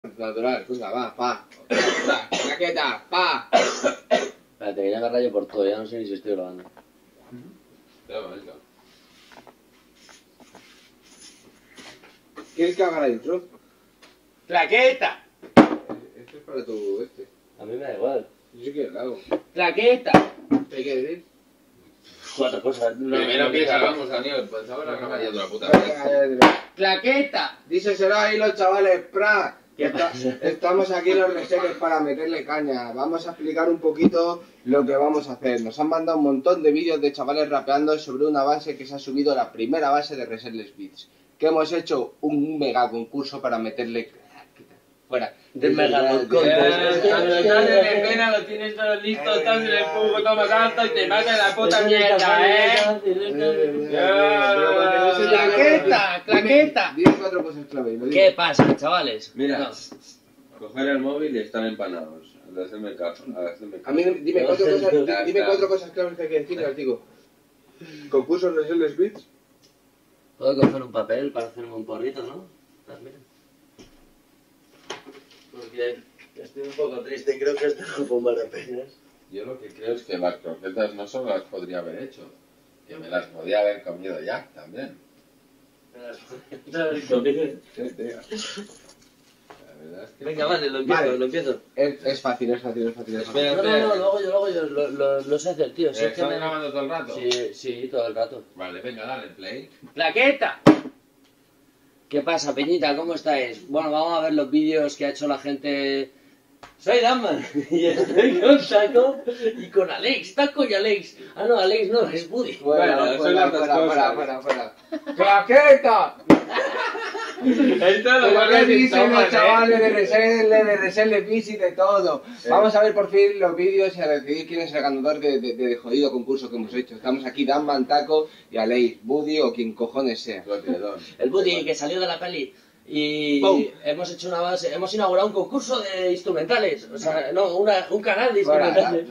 Natural, venga, va, pa. Raqueta, pa. Espérate, que ya me rayo por todo, ya no sé ni si estoy grabando. Venga. ¿Quieres que haga la intro? ¡Claqueta! Este es para tu A mí me da igual. Yo sí que la hago. ¡Claqueta! ¿Qué hay que decir? 4 cosas. Primero piensa, vamos, Daniel, pues ahora acaba ya otra puta vez. ¡Claqueta! Díselo ahí los chavales, pra. ¿Qué pasa? Estamos aquí los reseres para meterle caña. Vamos a explicar un poquito lo que vamos a hacer. Nos han mandado un montón de vídeos de chavales rapeando sobre una base que se ha subido, la primera base de Reserles Beats. Que hemos hecho un mega concurso para meterle... Fuera. De mega concurso. Estás en pena, lo tienes todo listo, estás en el punto todo más alto y te mata la puta mierda, ¡Claqueta! ¡Claqueta! Dime 4 cosas clave. Lo digo. ¿Qué pasa, chavales? Mira, No. coger el móvil y están empanados. Al hacerme caso, A mí dime 4 cosas, dime 4 cosas claves que hay que decir y las digo. Concurso Reserles Beats. Puedo coger un papel para hacerme un porrito, ¿no? También. Porque estoy un poco triste, creo que esto no fue buenas penas. Yo lo que creo es que las croquetas no solo las podría haber hecho, que me las podía haber comido ya también. Sí, tío. La verdad es que... Venga, vale, lo empiezo, Vale. lo empiezo. Es fácil. Espera, No, no, no, lo hago yo, lo sé hacer, tío. Si es que ¿Estás me... grabando todo el rato? Sí, todo el rato. Vale, venga, dale play. ¡Claqueta! ¿Qué pasa, Peñita? ¿Cómo estáis? Bueno, vamos a ver los vídeos que ha hecho la gente. Soy Danman y estoy con Taco y con Alex. Taco y Alex. Ah, no, Alex no, es Buddy. Fuera, Son las dos cosas. fuera. ¡Claqueta! Esto lo Pero pones qué en dicen tomas, los chavales de Reserles Beats y de todo. Vamos a ver por fin los vídeos y a decidir quién es el ganador de jodido concurso que hemos hecho. Estamos aquí Danman, Taco y Alex, Buddy o quien cojones sea. El Buddy que salió de la peli. Y ¡Pum! hemos hecho una base, hemos inaugurado un concurso de instrumentales. O sea, no, un canal de Fuera, instrumentales.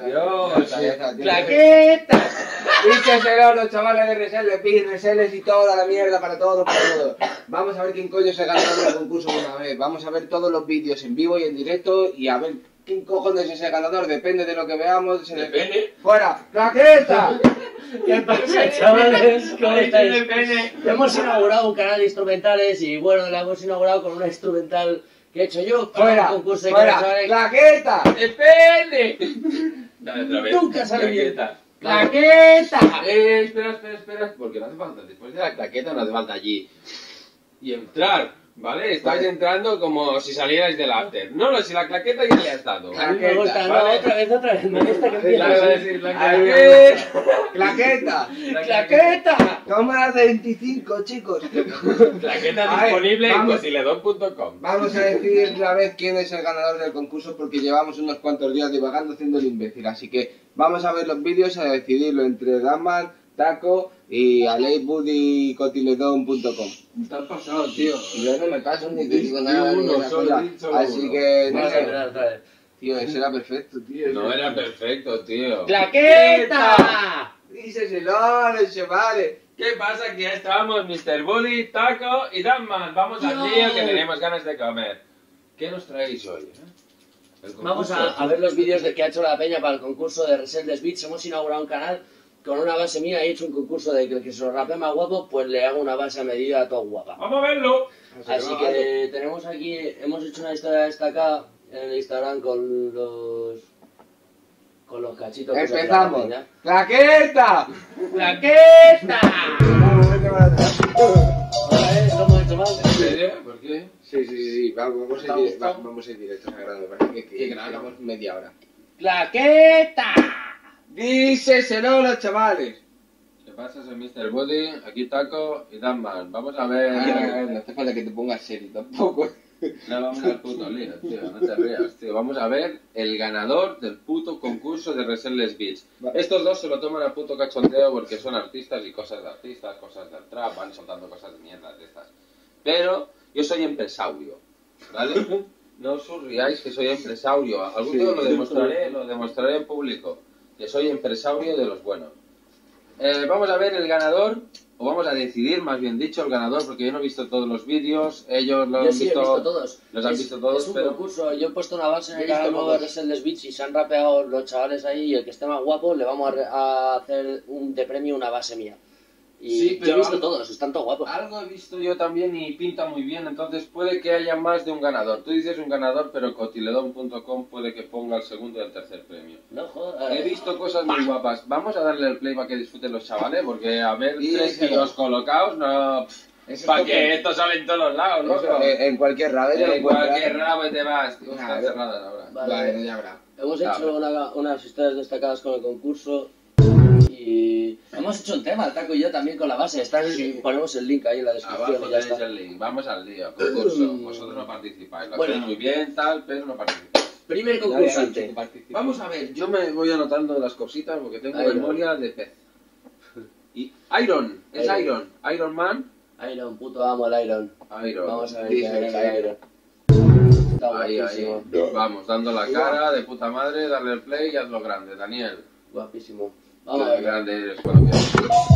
¡Claqueta! Dícheselo los chavales de Reserles Beats, Reserles y toda la mierda para todo. Vamos a ver quién coño se ganó el concurso de una vez. Vamos a ver todos los vídeos en vivo y en directo y a ver quién cojones es el ganador. Depende de lo que veamos. ¿Depende? ¡Fuera! ¡Claqueta! ¿Qué pasa, chavales? ¿Cómo estáis? ¡Depende! Hemos inaugurado un canal de instrumentales y bueno, la hemos inaugurado con una instrumental que he hecho yo para ¡Fuera! un concurso de ¡Fuera! chavales. ¡Claqueta! ¡Depende! Dale otra vez. Nunca sale bien. ¡Claqueta! Espera, porque no hace falta, después de la claqueta no hace falta allí. Y entrar, ¿vale? Estáis entrando como si salierais del after. No, si la claqueta ya le has dado. A mí me gusta, no, ¿vale? otra vez, me gusta que empiece Claro, así. iba a decir la ¡Claqueta! ¡Claqueta! ¡Claqueta! Toma 25, chicos. Claqueta A ver, disponible en vamos. cosiledon.com. Vamos a decidir la vez quién es el ganador del concurso porque llevamos unos cuantos días divagando haciendo el imbécil. Así que vamos a ver los vídeos y a decidirlo entre Danman, Taco y aleibuddycotiledon.com. Estás pasado, tío. Yo no me caso ni te digo Di nada ni uno, una solo cosa. di solo Así uno. que no Vamos a sé. empezar otra vez. Tío, ese era perfecto, tío. No era perfecto, tío. ¡Claqueta! Díseselo, los chavales. ¿Qué pasa? Que ya estamos, Mr. Bully, Taco y Danman. Vamos al Yo. lío que tenemos ganas de comer. ¿Qué nos traéis hoy? El Vamos concurso. a ver los vídeos que ha hecho la peña para el concurso de Reserles Beats. Hemos inaugurado un canal con una base mía. He hecho un concurso de que el que se lo rapea más guapo, pues le hago una base a medida todo guapa. Vamos a verlo. Así que tenemos aquí, hemos hecho una historia destacada en el Instagram con los cachitos. que saca la Empezamos. peña. ¡Claqueta! ¡Claqueta! ¿Cómo he hecho mal? ¿En serio? ¿Por qué? Sí. Vamos ¿Te ha a ir gustado? vamos a ir directos a grano. Me parece que ¿Qué grano? llevamos media hora. ¡Claqueta! Díseselo, los chavales. ¿Qué pasa? Soy Mr. Bully, aquí Taco y Danman. Vamos a ver... No hace falta que te pongas serio tampoco. No, vamos al puto lío, tío, no te rías, tío. Vamos a ver el ganador del puto concurso de Reserles Beats. Estos dos se lo toman a puto cachondeo porque son artistas y cosas de artistas, cosas del trap, van soltando cosas de mierda de estas. Pero yo soy empresario, ¿vale? No os riáis que soy empresario. Algún día lo demostraré en público. Que soy empresario de los buenos. Vamos a ver el ganador o vamos a decidir, más bien dicho, el ganador, porque yo no he visto todos los vídeos, ellos lo han Yo sí he visto, visto todos. los han visto todos, Es un pero concurso. Yo he puesto una base en Yo el he canal visto nuevo de todos. Resentless Beats y se han rapeado los chavales ahí. Y el que esté más guapo le vamos a hacer de premio una base mía. Y Sí, yo pero he visto algo- todos, están todos guapos. algo he visto yo también y pinta muy bien, entonces puede que haya más de un ganador. Tú dices un ganador, pero cotiledon.com puede que ponga el segundo y el tercer premio. No jodas. He visto cosas muy guapas. Vamos a darle el play para que disfruten los chavales, porque a ver, Sí, 3 sí. kilos colocados, no... Eso ¿Para es qué? como- Esto sale en todos los lados, Eso, loco. en cualquier radio lo En encuentras. cualquier rabo y te vas. Tío, están Claro. cerradas ahora. Vale, ya habrá. Hemos Claro. hecho unas historias destacadas con el concurso y hemos hecho un tema, el Taco y yo también con la base. Ponemos el link ahí en la descripción Abajo y ya tenéis está. el link. Vamos al lío, concurso. Vosotros no participáis. Lo Bueno. hacéis muy bien, tal, pero no participáis. Primer concursante. Vamos a ver, yo me voy anotando las cositas porque tengo Iron. memoria de pez. Y Iron, es Iron. Iron Man. Iron, puto amo el Iron. Iron. Vamos a ver Dice qué es que el Iron. Está Ahí, guapísimo. ahí. Vamos, dando la cara de puta madre, darle el play y hazlo grande, Daniel. Guapísimo. Vamos a Qué ver. grande eres cuando quieras.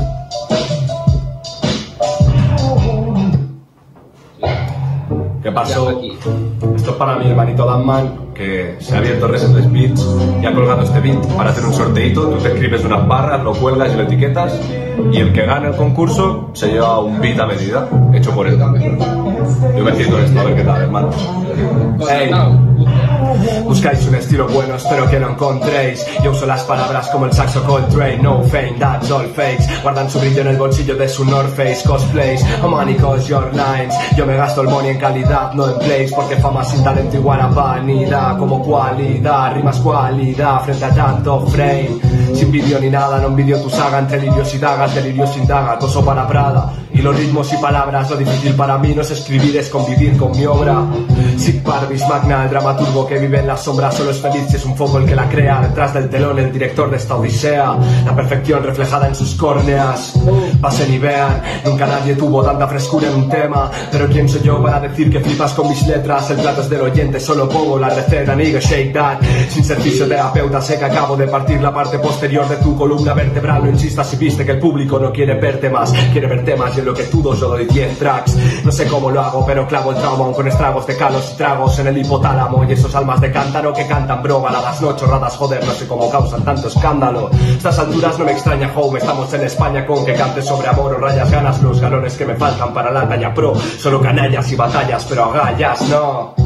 ¿Qué pasó? Aquí. Esto es para mi hermanito Danman, que se ha abierto Resentless Beats y ha colgado este beat para hacer un sorteito. Tú te escribes unas barras, lo cuelgas y lo etiquetas, y el que gane el concurso se lleva un beat a medida, hecho por él. Yo me siento esto, a ver qué tal, hermano. Ey. Buscáis un estilo bueno, espero que lo encontréis. Yo uso las palabras como el saxo Coltrane. No fame, that's all fakes. Guardan su brillo en el bolsillo de su North Face. Cosplays, oh money cause your lines. Yo me gasto el money en calidad, no en plays. Porque fama sin talento igual a vanidad. Como cualidad, rimas cualidad frente a tanto frame. Sin vídeo ni nada, no envidio tu saga. Entre lirios y dagas, delirio sin daga. Coso para Prada. Y los ritmos y palabras, lo difícil para mí no es escribir, es convivir con mi obra. Sick Barbies Magna, el dramaturgo que vive en la sombra, solo es feliz si es un foco el que la crea. Detrás del telón, el director de esta odisea, la perfección reflejada en sus córneas. Pasen y vean, nunca nadie tuvo tanta frescura en un tema. Pero quién soy yo para decir que flipas con mis letras. El plato es del oyente, solo pongo la receta, nigga, shake that. Sin ser fisioterapeuta, sé que acabo de partir la parte posterior de tu columna vertebral. No insistas si viste que el público no quiere verte más, quiere ver temas y en lo que tú dos yo doy 10 tracks. No sé cómo lo hago, pero clavo el trauma aún con estragos de calos y tragos en el hipotálamo. Y esos almas de cántaro que cantan bro, baladas no chorradas, joder, no sé cómo causan tanto escándalo. Estas alturas no me extraña, home, estamos en España con que cantes sobre amor o rayas ganas los galones que me faltan para la talla pro. Solo canallas y batallas, pero agallas, no.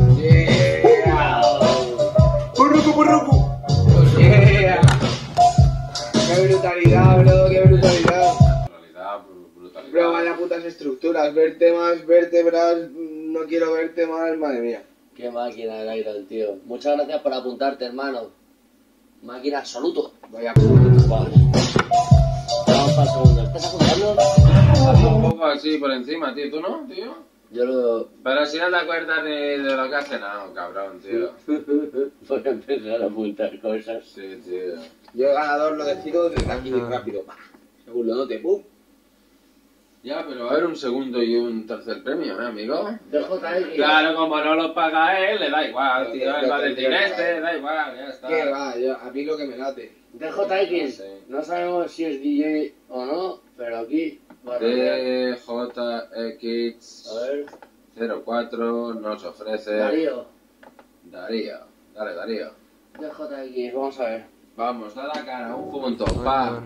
Burrucu, burrucu. Yeah. ¡Qué brutalidad, bro! ¡Qué brutalidad! Brutalidad, brutalidad. Bro, vaya putas estructuras, verte más, vértebras, no quiero verte más, madre mía. Qué máquina el Iron, tío. Muchas gracias por apuntarte, hermano. Máquina absoluto. Vaya putas. Vale. Vamos para el segundo. ¿Estás apuntando? Un poco así por encima, tío. ¿Tú no, tío? Yo lo... Pero si no te acuerdas ni de lo que has cenado, cabrón, tío. Voy a empezar a apuntar cosas. Sí, tío. Yo el ganador lo decido desde aquí rápido. Según lo note, ¡pum! Ya, pero va a haber un segundo y un tercer premio, amigo? DJX. Claro, como no lo paga él, le da igual, tío. Él va a decir Claro. este, da igual, ya está. ¿Qué va? A mí lo que me late. DJX. No sabemos si es DJ o no, pero aquí... va a rodear. DJX A ver. 04 nos ofrece... Darío. Darío. Dale, Darío. DJX, vamos a ver. Vamos, da la cara, un punto, pa.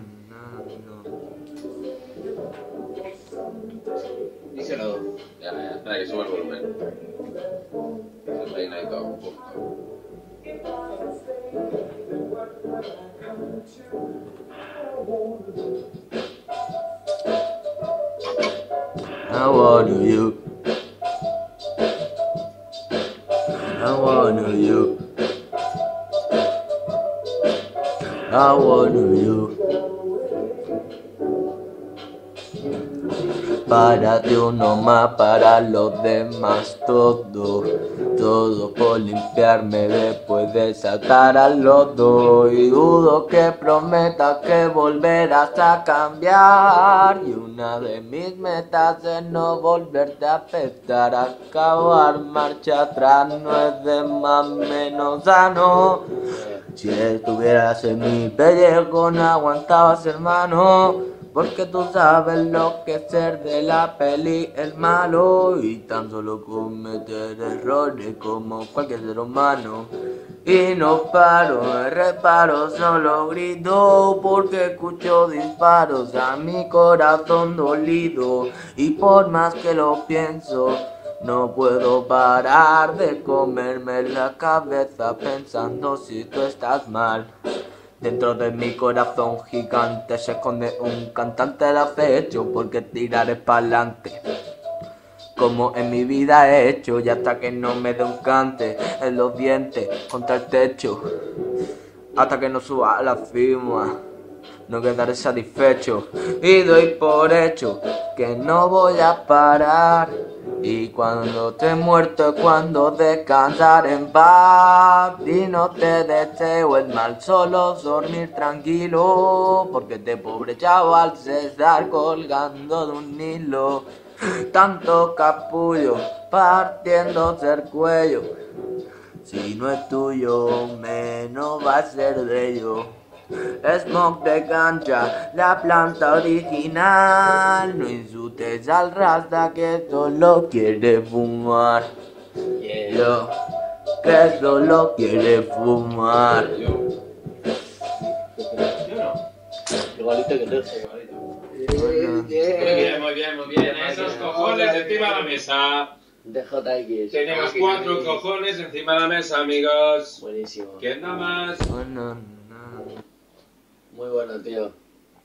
Díselo. Ya, espera que suba el volumen. Se peina y todo, un punto. I want you. I want you. I want you. Párate uno más para los demás, todo por limpiarme después de saltar al lodo. Y dudo que prometas que volverás a cambiar. Y una de mis metas es no volverte a afectar. Acabar marcha atrás no es de más menos sano. Si estuvieras en mi pellejo no aguantabas, hermano. porque tú sabes lo que es ser de la peli el malo y tan solo cometer errores como cualquier ser humano. Y no paro, me reparo, solo grito porque escucho disparos a mi corazón dolido. Y por más que lo pienso, no puedo parar de comerme la cabeza pensando si tú estás mal. Dentro de mi corazón gigante se esconde un cantante de acecho porque tiraré pa'lante. Como en mi vida he hecho y hasta que no me dé un cante en los dientes contra el techo. Hasta que no suba a la cima no quedaré satisfecho y doy por hecho que no voy a parar. Y cuando te muerto es cuando descansar en paz. Y no te deseo el mal, solo dormir tranquilo, porque este pobre chaval se está colgando de un hilo. Tanto capullo partiéndose el cuello, si no es tuyo menos va a ser de ello. Smoke de cancha, la planta original. No insultes al rasta que solo quiere fumar. Yo, que solo quiere fumar. Igualito que tú. Muy bien. Esos cojones encima de la mesa. DJX. Tenemos 4 cojones encima de la mesa, amigos. Buenísimo. ¿Quién da más? Muy bueno, tío.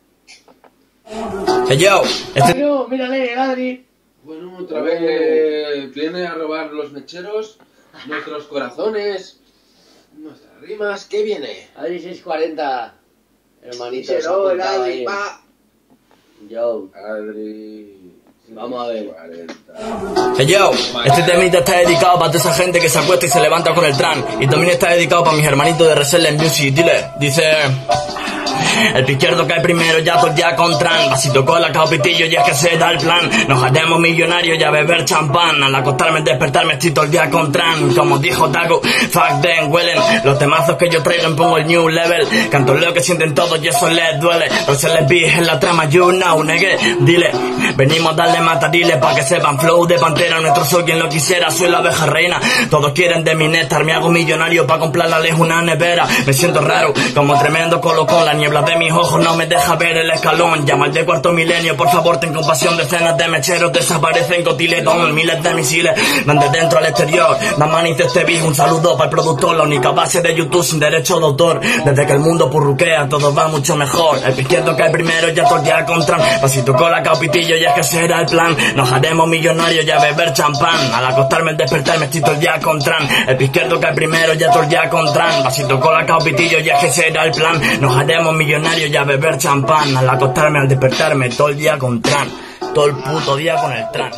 Hey yo, No, mírale, Adri. Bueno, otra vez viene a robar los mecheros, nuestros corazones, nuestras rimas. ¿Qué viene? Adri 640. Hermanito, se ha Díselo, el apuntado Adri, ahí. pa. Yo. Adri. Vamos a ver. 40. hey yo, este temita está dedicado para toda esa gente que se acuesta y se levanta con el tran. Y también está dedicado para mis hermanitos de Reselect Music. Dice... El izquierdo cae primero, ya todo el día con tran. Vasito cola, cao pitillo y es que se da el plan. Nos haremos millonarios y a beber champán. Al acostarme, despertarme, estoy todo el día con tran. Como dijo Taco, fuck them, huelen los temazos que yo traigo, pongo el new level. Canto lo que sienten todos y eso les duele. No se les vi en la trama, you know, negue. Dile, venimos a darle matariles pa' que sepan. Flow de pantera, nuestro soy quien lo quisiera. Soy la abeja reina, todos quieren de mi néctar. Me hago millonario pa' comprarles una nevera. Me siento raro, como tremendo colocón. La niebla de mis ojos no me deja ver el escalón. Llama al de cuarto milenio, por favor ten compasión. Decenas de mecheros desaparecen cotiletón. Miles de misiles van de dentro al exterior. Dan manice este beat, un saludo para el productor. La única base de YouTube sin derecho de autor. Desde que el mundo purruquea todo va mucho mejor. El izquierdo cae primero, ya todo el día con tran. Pasito con la capitillo y es que ese era el plan. Nos haremos millonarios y a beber champán. Al acostarme, al despertarme estoy todo el día con tran. El izquierdo cae primero, ya todo el día con tran. Pasito con la capitillo y es que ese era el plan. Nos haremos millonarios y a beber champán. Al acostarme, al despertarme todo el día con tran. Todo el puto día con el tran.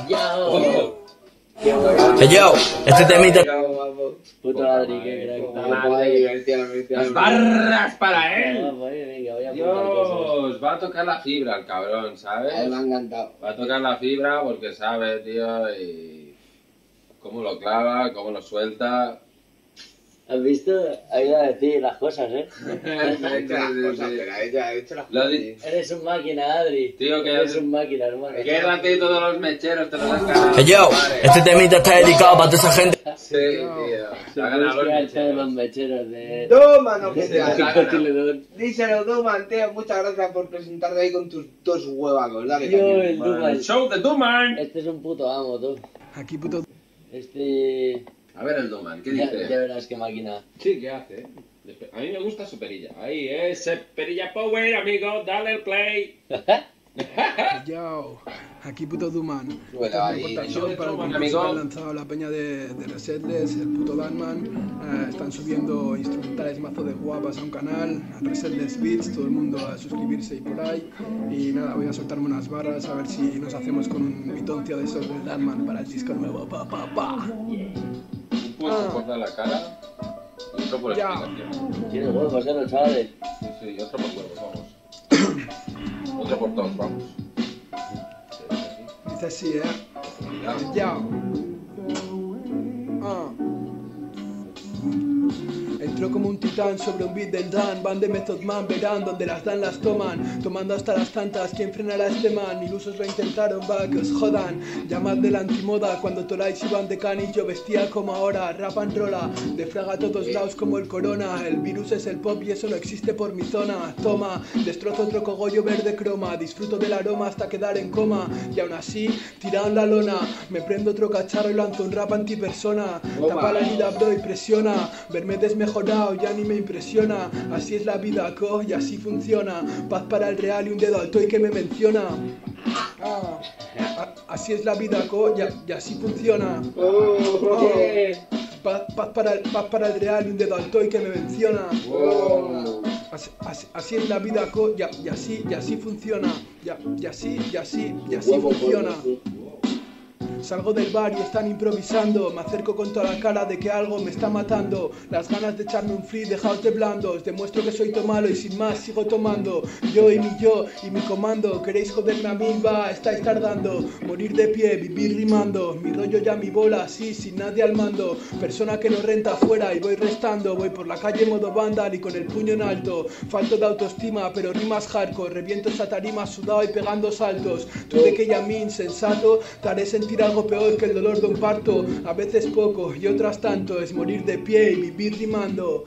Hey yo, este temita... Puto Adri, qué crack. Las barras para él. Venga, voy a apuntar cosas. Dios, va a tocar la fibra el cabrón, ¿sabes? A él me ha encantado. Va a tocar la fibra porque sabe, tío, y cómo lo clava, cómo lo suelta. ¿Has visto? Ha ido a decir las cosas, ¿eh? Ha hecho las cosas, pero ella ha hecho las Lo cosas. di- Eres un máquina, Adri. Tío, que Eres un máquina, hermano. ¿Qué ratito de los mecheros te los has ganado? Hey yo, este temita está dedicado para toda esa gente. Sí, tío. Se ha ganado los de los mecheros. mecheros de... Toma, no de oficial. Cotiledón. Díselo, Duman, tío. Muchas gracias por presentarte ahí con tus dos huevacos. Dale, Yo, cañón. el Duman. El show de Duman. Este es un puto amo, tú. Aquí puto... A ver el Duman, ¿qué Ya dice? verás qué máquina. Sí, ¿qué hace? A mí me gusta su perilla. Ahí es perilla power, amigo. Dale el play. Yo, aquí puto Duman. Bueno, Esta es ahí, mi aportación para el Duman, concurso que amigo. han lanzado la peña de Resetless, el puto Danman. Están subiendo instrumentales mazo de guapas a un canal, a Resetless Beats, todo el mundo a suscribirse y por ahí. Y nada, voy a soltarme unas barras a ver si nos hacemos con un bitoncio de esos del Danman para el disco nuevo. Pa, pa, pa. Un puesto por dar la cara y otro por Ya. explicación. Tiene huevos, ¿eh, los chavales? Sí, sí, y otro por huevos, vamos. Otro por todos, vamos. Dice así, Ya. Ya. Entró como un titán sobre un beat del Dan. Van de Method Man, verán donde las dan las toman. Tomando hasta las tantas, ¿quién frenará a este man? Ilusos lo intentaron, va, que os jodan. Llamad de la antimoda, cuando Torais iban de canillo vestía como ahora. Rap and rolla, defraga a todos lados como el corona. El virus es el pop y eso no existe por mi zona. Toma, destrozo otro cogollo verde croma. Disfruto del aroma hasta quedar en coma. Y aún así, tirado en la lona, me prendo otro cacharro y lanzo un rap antipersona. Tapa la herida, bro, y presiona. Verme desmejorado ya ni me impresiona. Así es la vida, co, y así funciona. Paz para el real y un dedo alto y que me menciona. Así es la vida, co, y así funciona. Paz para el real y un dedo alto y que me menciona. Así es la vida, co, y así funciona. Y así funciona. Salgo del bar y están improvisando. Me acerco con toda la cara de que algo me está matando. Las ganas de echarme un free, dejaos de blandos. Demuestro que soy malo y sin más sigo tomando. Yo y mi comando. Queréis joderme a mí, va, estáis tardando. Morir de pie, vivir rimando. Mi rollo ya mi bola, así, sin nadie al mando. Persona que no renta afuera y voy restando. Voy por la calle modo vandal y con el puño en alto. Falto de autoestima, pero rimas hardcore. Reviento esa tarima sudado y pegando saltos. Tú de que ya a mí insensato te haré sentir algo peor que el dolor de un parto. A veces poco y otras tanto. Es morir de pie y vivir rimando.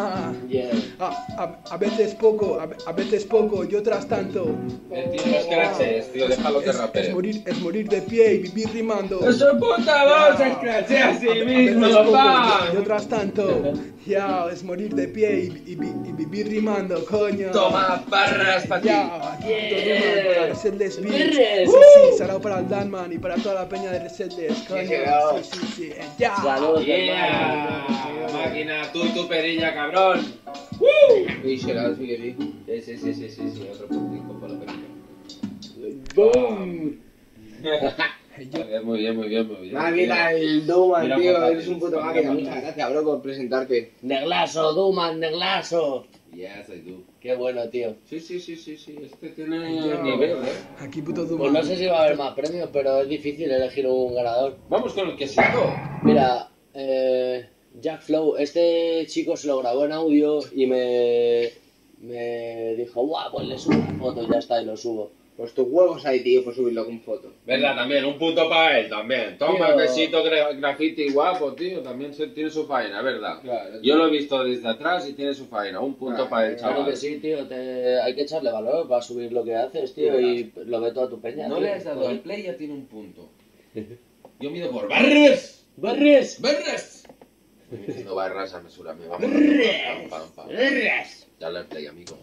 A veces poco, a veces poco y otras tanto. Tío, no escraches, tío, déjalo que rapee. Es morir de pie y vivir rimando. ¡Su puta voz se escrachea a sí mismo, papá! Y otras tanto. Ya, es morir de pie y vivir rimando, coño. Toma barras para ti. Ya, aquí para Resetless Beats. Sí, sarao para el Danman y para toda la peña de Resetless, coño. Sí, ya. Saludos, Yeah, máquina, tú y tu perilla, cabrón. Y será, sí que sí. Sí, otro puntico por la película. ¡Boom! Muy bien. Máquina, el Duman, Mira, tío, compadre, eres un puto máquina. Muchas gracias, bro, por presentarte. Neglaso, Duman, Neglaso. Yes, I do. Qué bueno, tío. Sí, este tiene nivel, Aquí puto Duman. Pues no sé si va a haber más premios, pero es difícil elegir un ganador. Vamos con el quesito. Mira, Jack Flow, este chico se lo grabó en audio y me dijo, guau, pues le subo una foto y ya está, y lo subo. Pues tus huevos ahí, tío, por subirlo con foto. ¿Verdad? También, un punto para él, también. Toma, Tío. besito, graffiti guapo, tío. También tiene su faena, ¿verdad? Claro. Yo lo he visto desde atrás y tiene su faena. Un punto para el Claro chaval. que sí, tío, hay que echarle valor para subir lo que haces, tío, y lo ve toda tu peña. No tío. le has dado al play, ya tiene un punto. Yo mido por barras. ¡Barres! ¡Barras! No barras a mesura, me vamos. Pam. ¡Barres! Ya le play, amigo.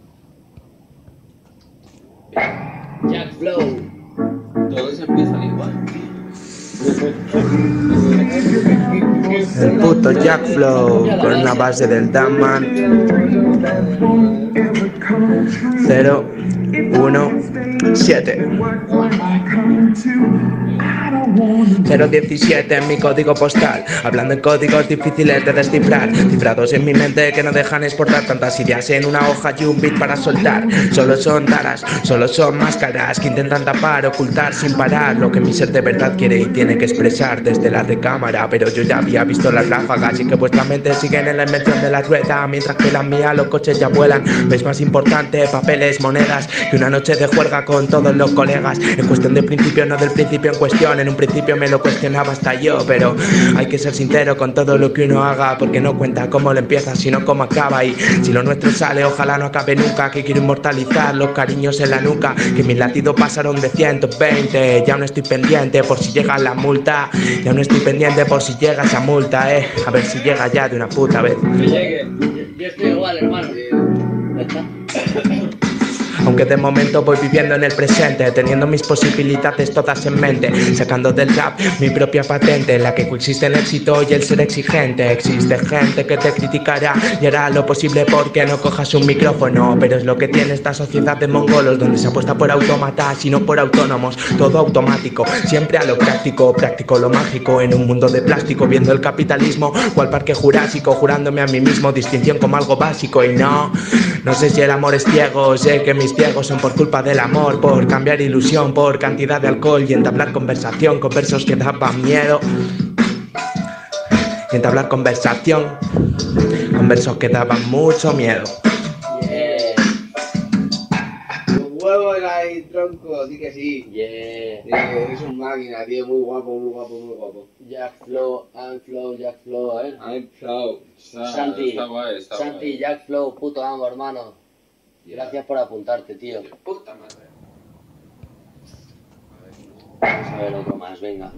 Jack Flow. Todos empiezan igual. El puto Jack Flow con una base del Danman 0, 1, 7 017 en mi código postal, hablando en códigos difíciles de descifrar, cifrados en mi mente que no dejan exportar tantas ideas en una hoja y un beat para soltar. Solo son taras, solo son máscaras que intentan tapar, ocultar sin parar lo que mi ser de verdad quiere y tiene que expresar desde la recámara. Pero yo ya había visto las ráfagas y que vuestra mente siguen en la invención de la rueda, mientras que la mía los coches ya vuelan. Es más importante papeles, monedas, que una noche de juerga con todos los colegas. En cuestión de principio, no del principio en cuestión. En un principio me lo cuestionaba hasta yo, pero hay que ser sincero con todo lo que uno haga, porque no cuenta cómo lo empieza, sino cómo acaba. Y si lo nuestro sale, ojalá no acabe nunca, que quiero inmortalizar los cariños en la nuca, que mis latidos pasaron de 120. Ya no estoy pendiente por si llega la multa, ya no estoy pendiente por si llega esa multa, a ver si llega ya de una puta vez. Que llegue. Yo estoy igual, hermano. Aunque de momento voy viviendo en el presente, teniendo mis posibilidades todas en mente, sacando del rap mi propia patente, en la que coexiste el éxito y el ser exigente. Existe gente que te criticará y hará lo posible porque no cojas un micrófono, pero es lo que tiene esta sociedad de mongolos, donde se apuesta por autómatas y no por autónomos. Todo automático, siempre a lo práctico, práctico lo mágico, en un mundo de plástico, viendo el capitalismo cual parque jurásico, jurándome a mí mismo distinción como algo básico. Y no sé si el amor es ciego, sé que mis ciegos son por culpa del amor, por cambiar ilusión por cantidad de alcohol y entablar conversación con versos que daban miedo. Y entablar conversación con eran versos que daban mucho miedo. Yeah, Un huevo era ahí, tronco, di que sí. yeah. Sí, eres un máquina, tío, muy guapo, muy guapo, muy guapo. Jack Flow, Jack Flow, I'm proud. Santi, Está guay, está Santi, guay. Jack Flow, puto amo, hermano. Gracias por apuntarte, tío. De puta madre. Vamos a ver otro más, venga.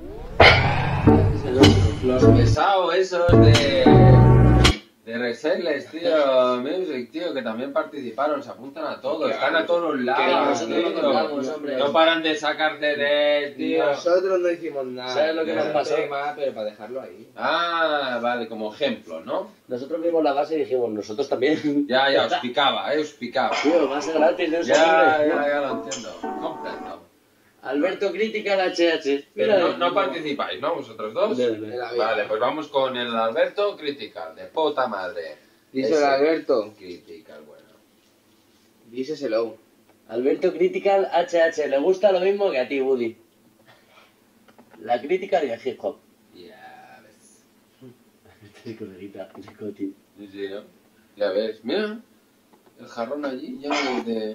Los pesados esos de Resetless, tío, Music, tío, que también participaron, se apuntan a todo, están a todos Que lados, nosotros no tío. contamos, hombre. No paran de sacar CDs, tío. Nosotros no hicimos nada. ¿Sabes lo que nos pasó? Pero para dejarlo ahí. Ah, vale, como ejemplo, ¿no? Nosotros vimos la base y dijimos, nosotros también. Ya, os picaba, os picaba. Tío, va a ser gratis, no sé. Ya lo entiendo. Comprendo. Alberto Critical HH. Pero no participáis, ¿no? ¿Vosotros dos? En la vida. Vale, pues vamos con el Alberto Critical, de puta madre. Díselo Ese. a Alberto. Critical, bueno. Díselo. Alberto Critical HH. Le gusta lo mismo que a ti, Woody. La crítica y el hip hop. Ya ves. Este coleguita, Scotty. Sí, sí, ¿no? Ya ves, mira. El jarrón allí, ya de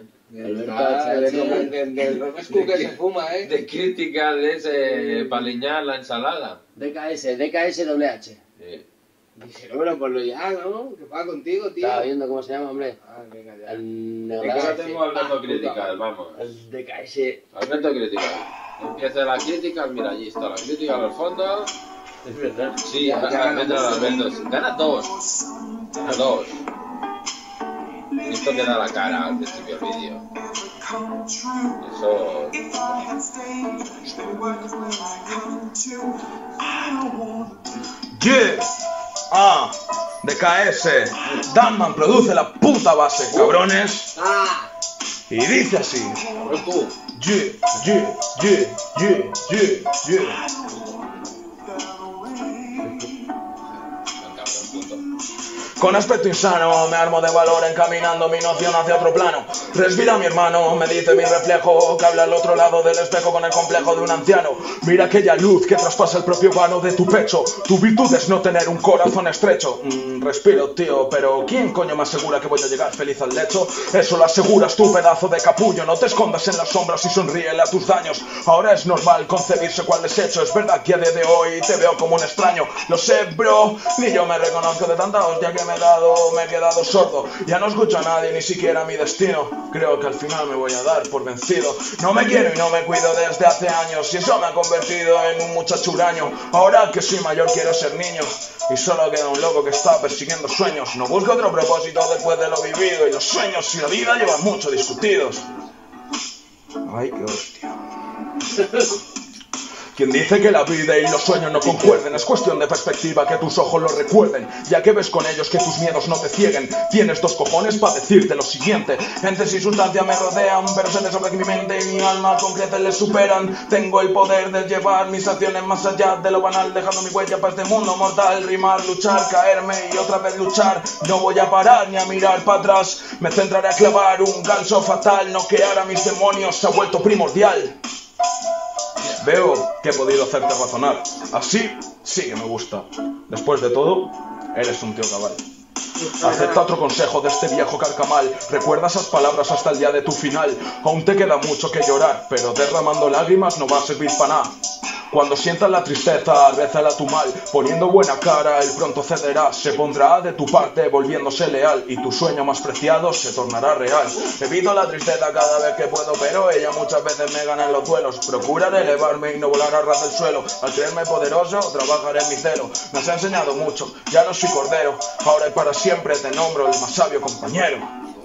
Del refresco que se fuma, de Critical, de ese para liñar la ensalada. DKS WH. Sí. Díselo, pero ponlo ya, ¿no? Que va contigo, tío. Estaba viendo cómo se llama, hombre. Ah, venga ya. El Ahora DKS. tengo Alberto Critical, vamos. El DKS. Alberto Critical. Empieza la Critical, mira, allí está la Critical al fondo. Es verdad. Sí, Ya entra el Alberto. Gana dos. Gana dos. Esto que da la cara al principio del vídeo. Eso. Yeah, DKS, Danman produce la puta base, cabrones. Y dice así. Tú. Yeah, yeah, yeah, yeah, yeah, yeah. Con aspecto insano, me armo de valor encaminando mi noción hacia otro plano. Respira mi hermano, me dice mi reflejo, que habla al otro lado del espejo con el complejo de un anciano. Mira aquella luz que traspasa el propio vano de tu pecho. Tu virtud es no tener un corazón estrecho. Respiro, tío, pero ¿quién coño me asegura que voy a llegar feliz al lecho? Eso lo aseguras tú, pedazo de capullo. No te escondas en las sombras y sonríele a tus daños. Ahora es normal concebirse cuál desecho. Es verdad que a día de hoy te veo como un extraño. Lo sé, bro, ni yo me reconozco de tanta hostia que me he quedado sordo. Ya no escucho a nadie, ni siquiera mi destino. Creo que al final me voy a dar por vencido. No me quiero y no me cuido desde hace años, y eso me ha convertido en un muchacho huraño. Ahora que soy mayor quiero ser niño, y solo queda un loco que está persiguiendo sueños. No busco otro propósito después de lo vivido, y los sueños y la vida llevan mucho discutidos. Ay, qué hostia. Quien dice que la vida y los sueños no concuerden, es cuestión de perspectiva que tus ojos lo recuerden. Ya que ves con ellos que tus miedos no te cieguen, tienes dos cojones para decirte lo siguiente. Entes y sustancia me rodean, pero se les sobre que mi mente y mi alma con creces les superan. Tengo el poder de llevar mis acciones más allá de lo banal, dejando mi huella para este mundo mortal. Rimar, luchar, caerme y otra vez luchar. No voy a parar ni a mirar para atrás, me centraré a clavar un gancho fatal. Noquear a mis demonios se ha vuelto primordial. Veo que he podido hacerte razonar. Así sí que me gusta. Después de todo, eres un tío cabal. Acepta otro consejo de este viejo carcamal. Recuerda esas palabras hasta el día de tu final. Aún te queda mucho que llorar, pero derramando lágrimas no va a servir para nada. Cuando sientas la tristeza, rézala a tu mal. Poniendo buena cara, él pronto cederá. Se pondrá de tu parte, volviéndose leal. Y tu sueño más preciado se tornará real. Evito la tristeza cada vez que puedo, pero ella muchas veces me gana en los duelos. Procuraré elevarme y no volar a ras del suelo. Al creerme poderoso, trabajaré en mi celo. Me has enseñado mucho, ya no soy cordero. Ahora y para siempre te nombro el más sabio compañero.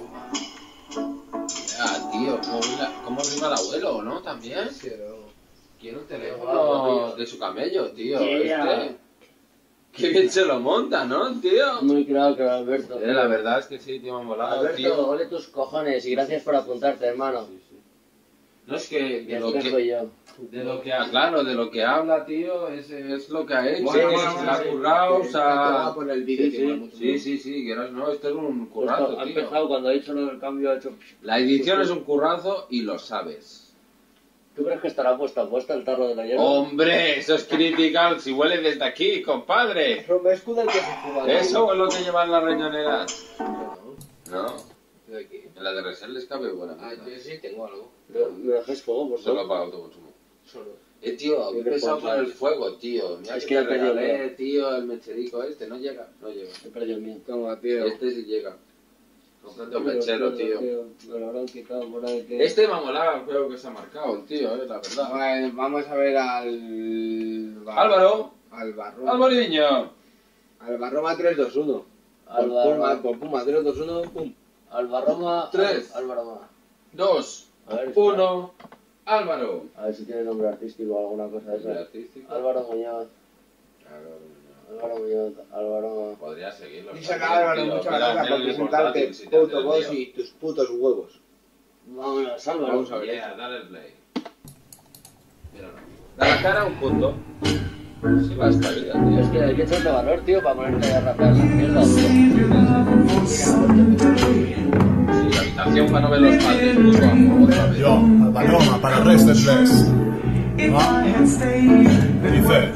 Ah, tío, ¿cómo rima el abuelo, no? También. Quiero un teléfono de su camello, tío. Qué bien se lo monta, ¿no, tío? Muy claro, Alberto. La verdad es que sí, tío, me han volado, Alberto, tío. ole tus cojones y gracias por apuntarte, hermano. No es que Ya espejo yo. de lo que habla, tío, es lo que ha hecho, Bueno, que bueno, se la ha bueno, currado, o Te sea... va a poner el vídeo, tío, mucho. Sí, quieras no, esto es un currazo, Ha tío. empezado cuando ha hecho lo del cambio, ha hecho... La edición es un currazo y lo sabes. ¿Tú crees que estará puesta el tarro de la hierba? Hombre, eso es critical. Si huele desde aquí, compadre. Romescu del que se fuma. Eso es lo que llevan las riñoneras. No. De aquí. En la de Resel les cabe buena. Ah, yo sí tengo algo. ¿Me dejáis fuego, por Solo favor? para autoconsumo. Solo. Tío, habéis pensado con el fuego, tío. Mira Es que que te he perdido el regalé, mío. tío, el mecherico este. No llega. He perdido el mío. Toma, tío. Este sí llega. Comprando mechero, tío. Me lo habrán quitado por ahí, tío. Este va a molar el juego que se ha marcado, el tío, la verdad. Bueno, vamos a ver al... Álvaro. Alvariño. Albarroma 3-2-1. Por Puma 3-2-1, pum. Albarroma. Tres. Albaroma. 2, A ver, 1, Álvaro. A ver si tiene nombre artístico o alguna cosa de Nombre esa. artístico. Álvaro Muñoz. Álvaro, Álvaro Muñoz. Álvaro. podría seguirlo. Dice Álvaro, muchas gracias por presentarte, puto vos y tus putos huevos. Vámonos, Álvaro. Vamos a ver. Yeah, dale el play. Míralo. Da la cara un punto. Sí, va esta vida, tío. Es que hay que echarte valor, tío, para ponerte a rapear la mierda, tío. Sí, la habitación para no ver los padres. Puto amo, otra vez. Yo, Albaroma para Restless. ¿Ah? Dice.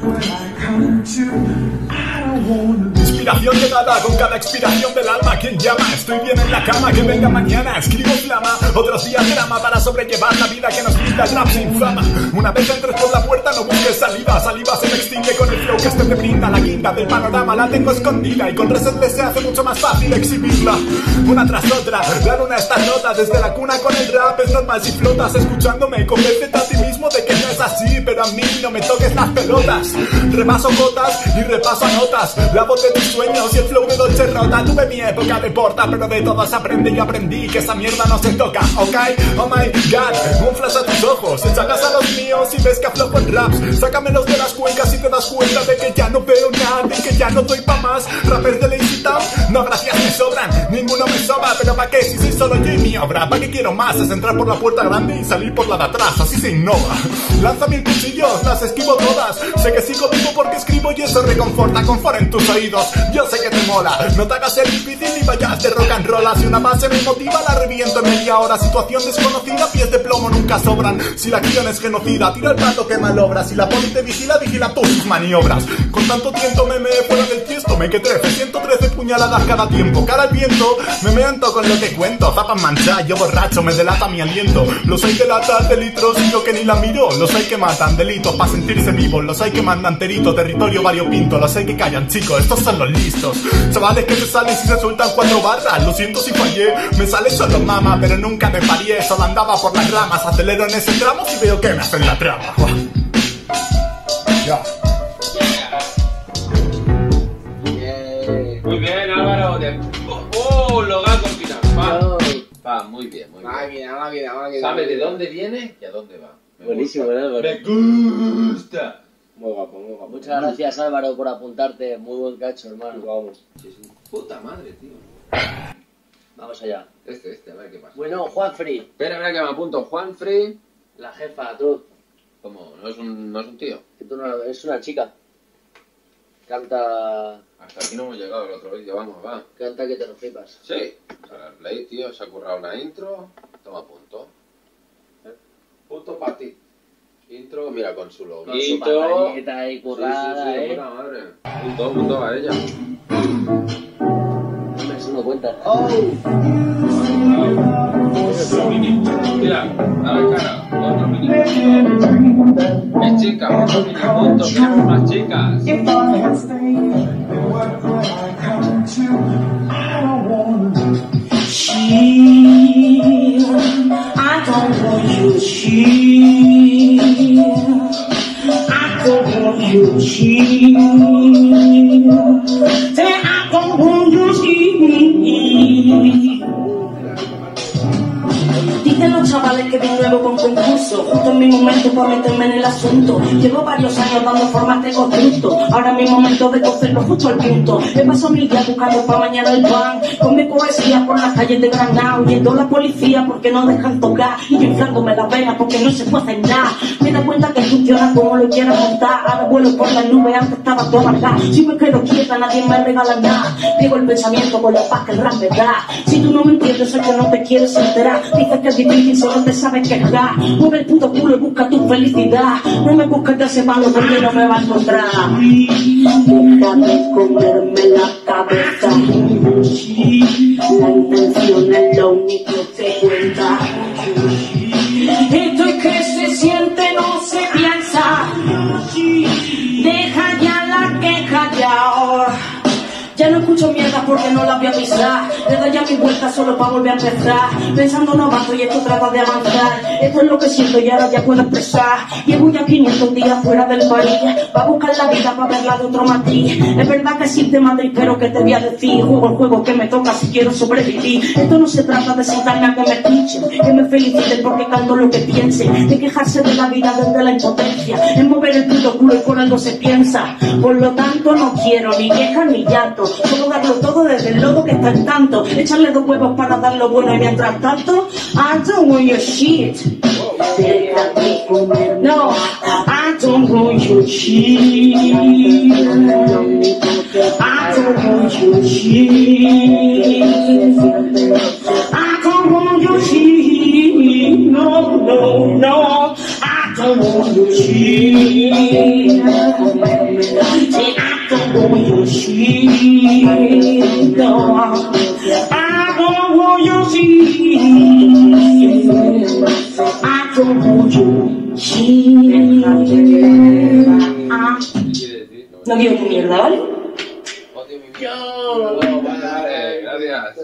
Inspiración llegada con cada expiración del alma. ¿Quién llama? Estoy bien en la cama, que venga mañana. Escribo flama, otros días drama para sobrellevar la vida que nos brinda el rap sin fama. Una vez entres por la puerta no busques salida. Saliva se me extingue con el flow que este te brinda. La quinta del panorama la tengo escondida y con Restless se hace mucho más fácil exhibirla. Una tras otra, la luna está rota. Desde la cuna con el rap es normal si flotas. Escuchándome, convéncete a ti mismo de que no es así. Pero a mí no me toques las pelotas. Repaso gotas y repaso notas. La voz de tus sueños y el flow de Dolce Rota. Tuve mi época de porta, pero de todo se aprende. Y aprendí que esa mierda no se toca, ¿ok? Oh my god, un flash a tus ojos. Echas a los míos y ves que aflojo en raps. Sácamelos de las cuencas y te das cuenta de que ya no veo nada, de que ya no doy pa' más. Rappers de Lazy Town, no gracias me sobran, ninguno me sobra. Pero ¿pa' qué si soy solo yo y mi obra? ¿Pa' qué quiero más? Es entrar por la puerta grande y salir por la de atrás, así se innova. Lanza mil cuchillos, las esquivo todas. Sé que sigo vivo porque escribo y eso reconforta. Confort en tus oídos, yo sé que te mola. No te hagas el difícil ni vayas de rock and roll. Si una base me motiva la reviento en media hora. Situación desconocida, pies de plomo nunca sobran. Si la acción es genocida, tira el plato que malobra. Si la poli te vigila, vigila tus maniobras. Con tanto tiento me fuera del tiesto. Me que 113 puñaladas cada tiempo. Cara al viento, me meanto con lo que cuento. Zapan mancha, yo borracho, me delata mi aliento. Los hay que latan de litros y yo que ni la miro. Los hay que matan delitos para sentirse vivos. Los hay que mandan terito, territorio variopinto. Los hay que callan, chicos, estos son los listos. Chavales que te salen si se sueltan 4 barras. Lo siento si fallé, me sale solo mama. Pero nunca me parié, solo andaba por las ramas. Acelero en ese tramo si veo que me hacen la trama. Ya. Muy bien, Álvaro. Logan con final. Va, muy bien, muy bien. Máquina. ¿Sabe de dónde viene y a dónde va? Buenísimo, Álvaro. Me gusta. Muy guapo, muy guapo. Muchas gracias, Álvaro, por apuntarte. Muy buen cacho, hermano. Vamos. Puta madre, tío. Vamos allá. Este, a ver qué pasa. Bueno, Juanfrey, Espera que me apunto. Juanfrey. la jefa, tú. ¿Cómo? ¿No es un tío? Que tú no es una chica. Canta. Hasta aquí no hemos llegado el otro vídeo, vamos, va. Canta que te lo flipas. Sí. Para el play, tío, se ha currado una intro. Toma punto. Punto para ti. Intro, mira, con su logo. Con su pantallita ahí currada, sí, puta madre. Punto a ella. Hombre, eso no cuenta. Mira, a la cara, otro mini punto. Es chica, otro mini punto, queremos más chicas. I don't want you, I don't want you, say I don't want you, Dicen los chavales que vine nuevo con concurso, justo en mi momento para meterme en el asunto. Llevo varios años dando formas de constructo, ahora es mi momento de cocerlo justo al punto. He pasado mil días buscando para mañana el pan, con mi poesía por las calles de Granada, huyendo la policía porque no dejan tocar, y yo inflándome la vena porque no se puede hacer nada. Me da cuenta que funciona como lo quieras montar, ahora vuelo por las nubes, antes estaba todo amargado. Si me quedo quieta nadie me regala nada, digo el pensamiento con la paz que el rap me da. Si tú no me entiendes es que no te quieres enterar, dices que es difícil, solo te sabes quejar. Mueve el puto culo y busca tu felicidad. No me busques de ese malo porque no me va a encontrar. Deja de comerme la cabeza. La intención es lo único que cuenta. Esto es que se siente, no se piensa. Deja ya la queja ya. Ya no escucho mierda porque no la voy a pisar. Le doy ya mi vuelta solo para volver a empezar. Pensando no avanzo y esto trata de avanzar. Esto es lo que siento y ahora ya puedo expresar. Llevo ya 500 días fuera del país. Va a buscar la vida para verla de otro matiz. Es verdad que existe Madrid, pero que te voy a decir. Juego el juego que me toca si quiero sobrevivir. Esto no se trata de sentarme a que me escuchen, que me feliciten porque canto lo que piense. De quejarse de la vida desde la impotencia. Es mover el puto culo y por algo se piensa. Por lo tanto no quiero ni queja ni llanto. Solo darlo todo desde el lodo que está en tanto. Echarle 2 huevos para dar lo bueno y mientras tanto I don't want your shit. No, I don't want your shit. I don't want your shit. I don't want your shit. No, no, no. I don't want your shit. I don't want your shit. No, I don't want your shit. I don't want your shit. No quiero tu mierda, ¿vale? Vale, gracias.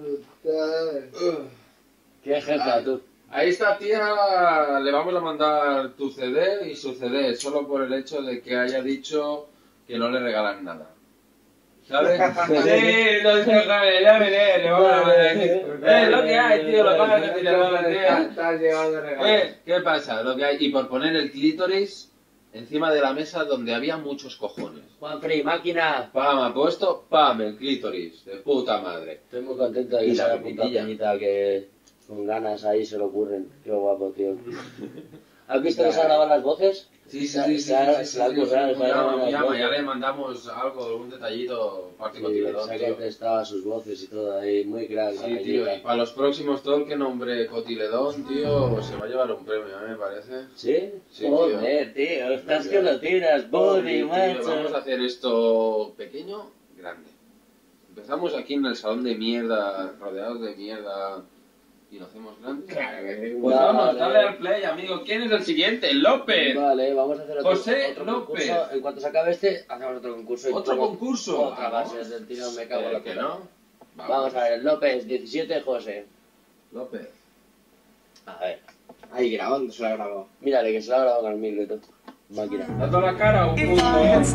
¿Qué jefa tú? A esta tía le vamos a mandar tu CD y su CD solo por el hecho de que haya dicho que no le regalan nada. ¿Sabes? Sí, no sé, ya veré, le vamos a ver. Lo que hay, tío, lo pasa que te lo van a decir. Estás llevando regalos. ¿Qué pasa? Lo que hay, y por poner el clítoris encima de la mesa donde había muchos cojones. Juanfrey, máquina. Pam, ha puesto, pam, el clítoris, de puta madre. Estoy muy contento de Y que la sea puta pepitilla. peñita que con ganas ahí se le ocurren. Qué guapo, tío. ¿Has visto que se han grabado las voces? Sí, Se la han currado, se han grabado las ya voces. le mandamos algo, un detallito, parte Sí, cotiledón, se ha tío. contestado sus voces y todo ahí, muy crack. la Sí, tío, peñita. y para los próximos todo el que nombre Cotiledón, tío, se va a llevar un premio, me parece. ¿Sí? Sí, Joder, tío, estás que lo tiras, body, Tío, macho. vamos a hacer esto pequeño, grande. Empezamos aquí en el salón de mierda, rodeados de mierda, y lo hacemos grande. Pues vamos, dale al play, amigo. ¿Quién es el siguiente? ¡López! Vale, vamos a hacer otro, José otro López. concurso. En cuanto se acabe este, hacemos otro concurso. y ¿Otro todo- concurso? Otra base del tirón, me cago en la que puta. no. Vamos a ver, López, 17, José. López. A ver, Ahí grabando, se lo ha grabado. mírale que se lo ha grabado con el micro y todo. Máquina. Dando la cara un punto.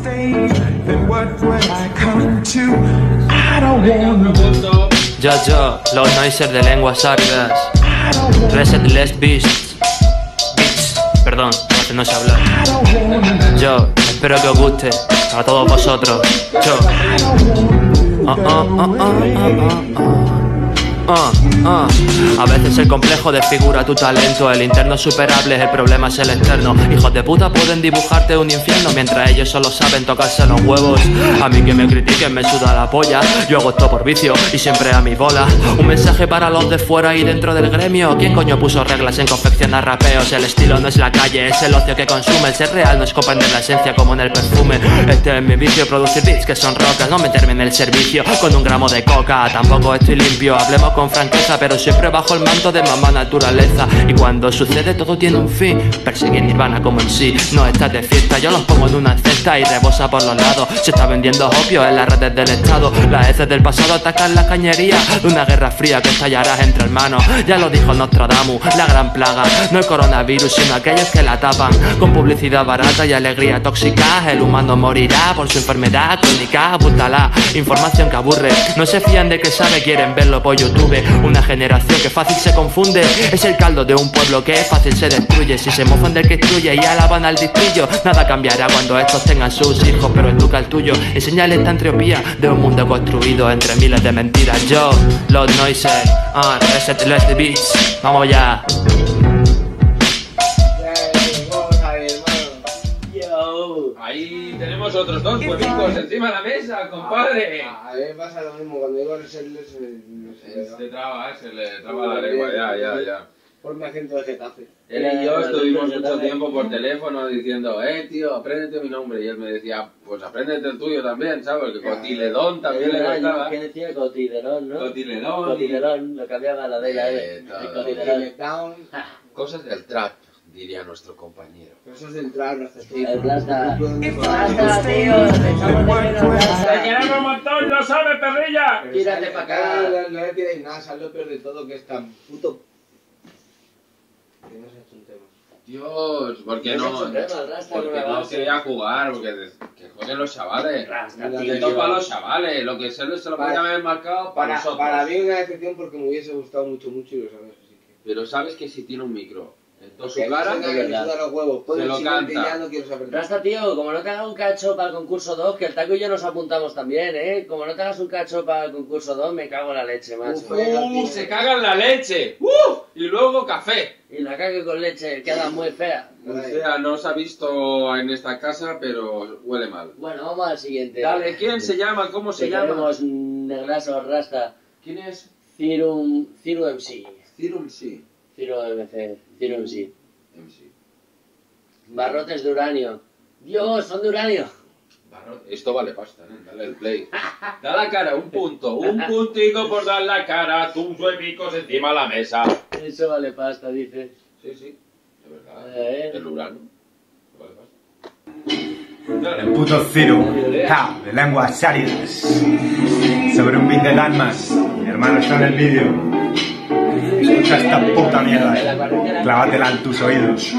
Un punto. Yo, los noisers de lenguas áridas. Resetless beasts. Perdón, no sé hablar. Yo, espero que os guste. A todos vosotros. Yo. A veces el complejo desfigura tu talento. El interno es superable, el problema es el externo. Hijos de puta pueden dibujarte un infierno mientras ellos solo saben tocarse los huevos. A mí que me critiquen me suda la polla. Yo hago esto por vicio y siempre a mi bola. Un mensaje para los de fuera y dentro del gremio. ¿Quién coño puso reglas en confeccionar rapeos? El estilo no es la calle, es el ocio que consume. El ser real no es comprender la esencia como en el perfume. Este es mi vicio, producir beats que son rocas. No meterme en el servicio con un gramo de coca. Tampoco estoy limpio, hablemos con franqueza, pero siempre bajo el manto de mamá naturaleza. Y cuando sucede todo tiene un fin. Perseguir Nirvana como en sí. No estás de fiesta, yo los pongo en una cesta y rebosa por los lados. Se está vendiendo opio en las redes del estado. Las heces del pasado atacan las cañerías de una guerra fría que estallará entre hermanos. Ya lo dijo Nostradamus, la gran plaga no el coronavirus, sino aquellos que la tapan con publicidad barata y alegría tóxica. El humano morirá por su enfermedad crónica. Apúntala, información que aburre. No se fían de que sabe, quieren verlo por YouTube. Una generación que fácil se confunde. Es el caldo de un pueblo que fácil se destruye. Si se mofan del que instruye y alaban al distrillo, nada cambiará cuando estos tengan sus hijos, pero educa el tuyo. Enseñale esta entropía de un mundo construido entre miles de mentiras. Yo, los noises, resetless the beats. Vamos ya. Vamos a ver, hermano. Yo. Ahí tenemos otros dos huevicos encima de la mesa, compadre. A mí me pasa lo mismo cuando digo reserles. Se traba, se le traba la lengua, ya. Ponme acento de Getafe. Él y yo estuvimos mucho tiempo por teléfono diciendo, tío, apréndete mi nombre. Y él me decía, pues apréndete el tuyo también, ¿sabes? Que Cotiledón también le costaba. ¿Qué decía? Cotiledón, ¿no? Cotiledón. Cotiledón, lo cambiaba la de la Cotiledón. Cosas del trap, diría nuestro compañero. Cosas del trap, el Rasta. Rasta, tío, te echamos de menos, Rasta. ¡Te queremos un montón, lo sabes, perrilla! Tírate para acá. No le tiréis nada, ¿sabes lo peor de todo? Que es tan puto... Que no se ha hecho un tema. Dios, ¿por qué no? Porque no quería jugar, porque que jueguen los chavales. Quieto para los chavales, lo que se lo podía haber marcado para nosotros. Para mí una decepción porque me hubiese gustado mucho y lo sabes. Así que... Pero sabes que si tiene un micro en toda su que cara, se lo canta. Ya no quiero saber nada. Rasta, tío, como no te haga un cacho para el concurso 2, que el Taco y yo nos apuntamos también, ¿eh? Como no te hagas un cacho para el concurso 2, me cago en la leche, macho. Se caga en la leche. Y luego café. Y la cague con leche queda muy fea. O sea, no se ha visto en esta casa, pero huele mal. Bueno, vamos al siguiente. Dale, ¿quién se llama? ¿Cómo se llama? Tenemos Negraso Rasta. ¿Quién es? Cirum MC. Cirum sí. Ciro MC. Ciro MC. Barrotes de uranio. Dios, son de uranio. Esto vale pasta, ¿eh? Dale el play. Da la cara, un punto. Un puntico por dar la cara. Tus huevicos encima de la mesa. Eso vale pasta, dice. Sí, sí. De verdad. El uranio. Vale pasta. El puto Ciro, de lenguas áridas, sobre un beat de Danmas. Mi hermano está en el vídeo. Escucha esta puta mierda, clávatela en tus oídos.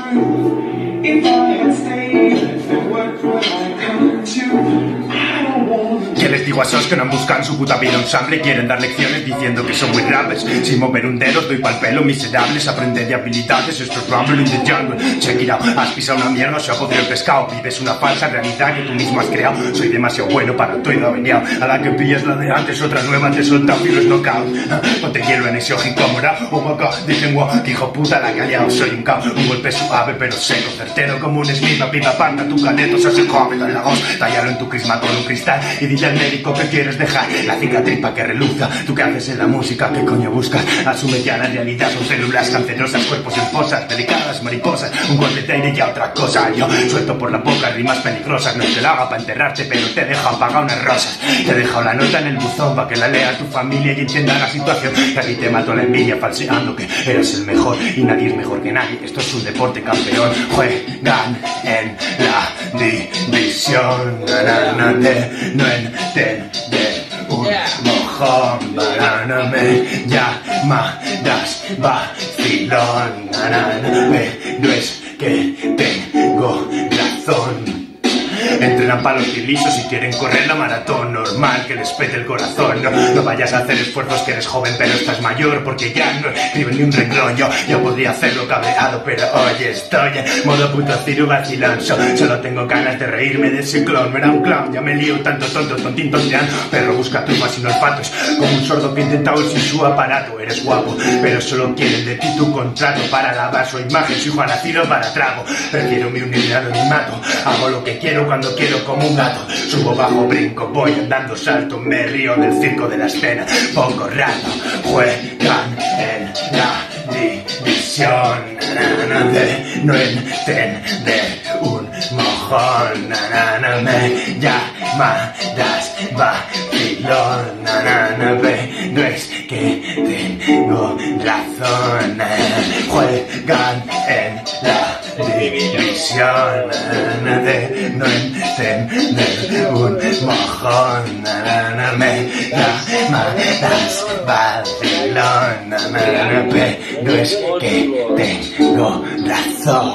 ¿Qué les digo a esos que no han buscado en su puta vida un sample? Quieren dar lecciones diciendo que son muy rappers. Sin mover un dedo, doy pa'l pelo, miserables. Aprender de habilidades, esto es rumble in the jungle. Check it out, has pisado una mierda, se ha podrido el pescado. Vives una falsa realidad que tú mismo has creado. Soy demasiado bueno para tu ido aveniado. A la que pillas la de antes, otra nueva te solta filos knockout. Ponte hielo en ese ojico morado. Oh my god, dicen wow, que hijo puta la ha callado. Soy un cao, un golpe suave pero seco, certero como un Smith. Pipa, aparta tu caneto, se hace joven en la voz. Tállalo en tu crisma con un cristal y dile al médico que quieres dejar la cicatriz pa' que reluzca. Tú que haces en la música, ¿qué coño buscas? Asume ya la realidad, son células cancerosas, cuerpos en fosas, delicadas mariposas, un golpe de aire y ya otra cosa. Yo suelto por la boca rimas peligrosas, no te la haga pa' enterrarte, pero te dejo apagar unas rosas. Te he dejado la nota en el buzón pa' que la lea tu familia y entienda la situación. Y aquí te mato la envidia falseando que eres el mejor y nadie es mejor que nadie. Esto es un deporte campeón, juegan en la división. No entender un mojón, no me llamarás vacilón. No es que tengo razón. Entrenan palos y lisos y quieren correr la maratón. Normal que les pete el corazón. No vayas a hacer esfuerzos, que eres joven pero estás mayor, porque ya no escriben ni un renglón. Yo podría hacerlo cabreado, pero hoy estoy en modo puto Ciro vacilón. Solo tengo ganas de reírme de ese clon. No era un clown, ya me lío tanto tonto, tontín tonteando. Perro busca tumbas sin olfatos, como un sordo que intenta oír sin su aparato. Eres guapo, pero solo quieren de ti tu contrato para lavar su imagen. Soy Juan Nacido para trago. Prefiero mi humildad y mato. Hago lo que quiero cuando quiero como un gato. Subo bajo, brinco, voy andando salto. Me río del circo de la escena. Poco rato juegan en la división. No entender un mojón. Me llamarás vacilón. No es que tengo razón. Juegan en la división. No entender un mojón. Me llamarás vacilón. No es que tengo razón.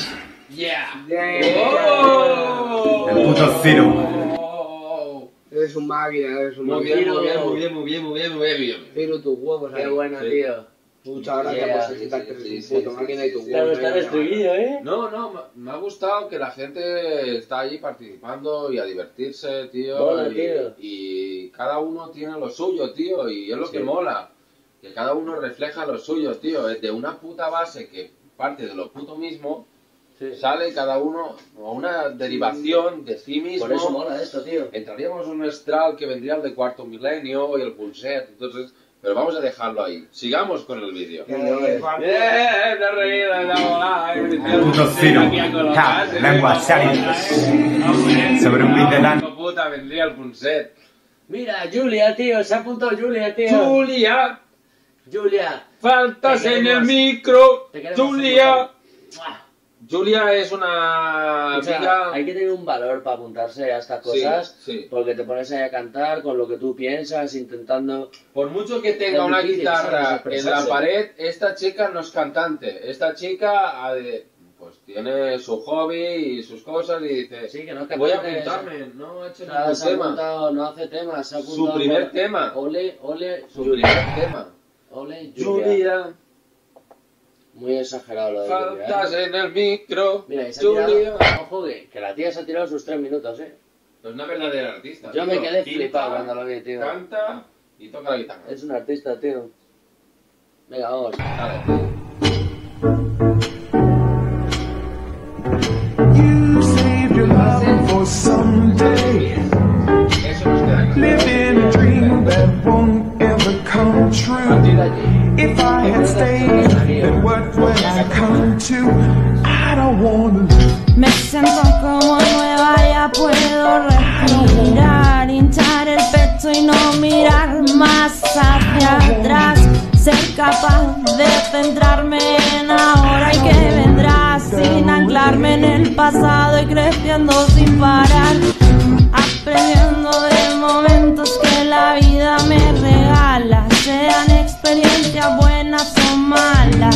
El puto Ciro. Eres un máquina, eres un Muy máquina. bien. Ciro, tus huevos. Qué bueno, tío. Muchas gracias por solicitar que eres un puto máquina y tus Claro, huevos. está destruido, ¿eh? No, me ha gustado que la gente está ahí participando y a divertirse, tío. Mola, tío. Y cada uno tiene lo suyo, tío, y es lo que mola. Que cada uno refleja lo suyo, tío. Es de una puta base que parte de lo puto mismo. Sí. Sale cada uno a una derivación de sí mismo. Por eso mola esto, tío. Entraríamos en un estral que vendría el de cuarto milenio y el pulset. Entonces, Pero vamos a dejarlo ahí. Sigamos con el vídeo. Te reído de la volada. Puto Ciro, ja, lengua seria. Sobre un beat de lan. Puta, vendría el punset. Mira, Julia, tío, se ha apuntado Julia, tío. Julia, Julia. faltas Te en el queremos. micro. Te queremos Julia. ¡Mua! Julia es una O sea, amiga... hay que tener un valor para apuntarse a estas cosas, sí. porque te pones ahí a cantar con lo que tú piensas, intentando... Por mucho que tenga Es una difícil, guitarra ¿sabes? en la Expresarse. pared, esta chica no es cantante. Esta chica pues tiene su hobby y sus cosas y dice, Sí, que no es voy a cantante, apuntarme, no ha hecho Claro, ningún se ha tema. apuntado, no hace temas, se ha Su apuntado... primer por- tema. Ole, ole, Su Julia. primer tema. Ole, Julia. Muy exagerado lo de Julia, Faltas en el micro, Mira, y se ha Julia. tirado... Ojo, que la tía se ha tirado sus 3 minutos, Es una verdadera artista. Yo tío. me quedé Pinta, flipado cuando lo vi, tío. Canta y toca la guitarra. Es un artista, tío. Venga, vamos. Dale. You save your love for someday. Eso nos queda claro. Living a dream that won't ever come true. If I had stayed, then what would I come to? I don't wanna live. Me siento como nueva, ya puedo respirar, hinchar el pecho y no mirar más hacia atrás. Ser capaz de centrarme en ahora y que vendrá, sin anclarme en el pasado y creciendo sin parar. Aprendiendo de momentos que la vida me regala, sean experiencias buenas o malas,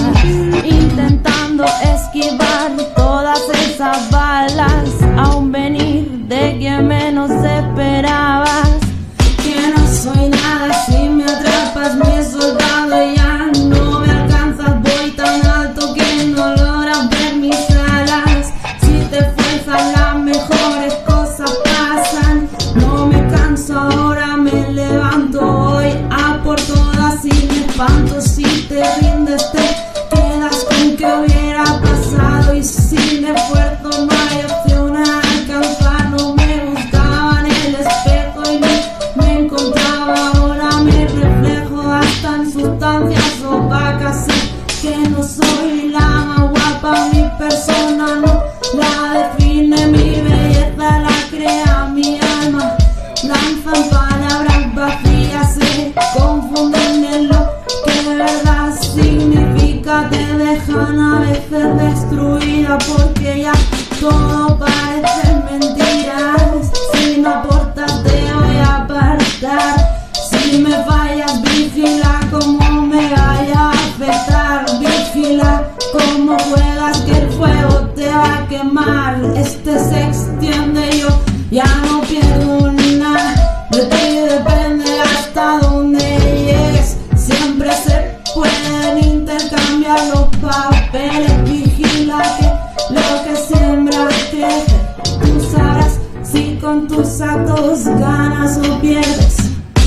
intentando esquivar todas esas balas, aún venir de quien menos esperabas. Que no soy nada, si me atrapas me he soltado y ya no me alcanzas, voy tan alto que no logras ver mis alas. Si te fuerzas las mejores cosas pasan, no me canso, ahora me levanto, voy a por todas sin espanto. Si te rindes te quedas con que hubiera pasado y sin esfuerzo no hay opción a alcanzar. No me buscaba en el espejo y ni me encontraba, ahora me reflejo hasta en sustancias opacas. Sé que no soy la más guapa, mi persona no la define, mi belleza la crea mi alma. Lanzan palabras vacías, se confunden en lo que de verdad significa. Te dejan a veces destruida porque ya todo parece mentiras. Si no aportas te voy a apartar. Si me fallas vigila cómo me vaya a afectar. Vigila cómo juegas que el fuego te va a quemar. Este se extiende, yo ya no pierdo nada. De ti depende hasta donde llegues. Siempre se pueden intercambiar los papeles. Vigila que lo que siembras crece. Tú sabrás si con tus actos ganas o pierdes.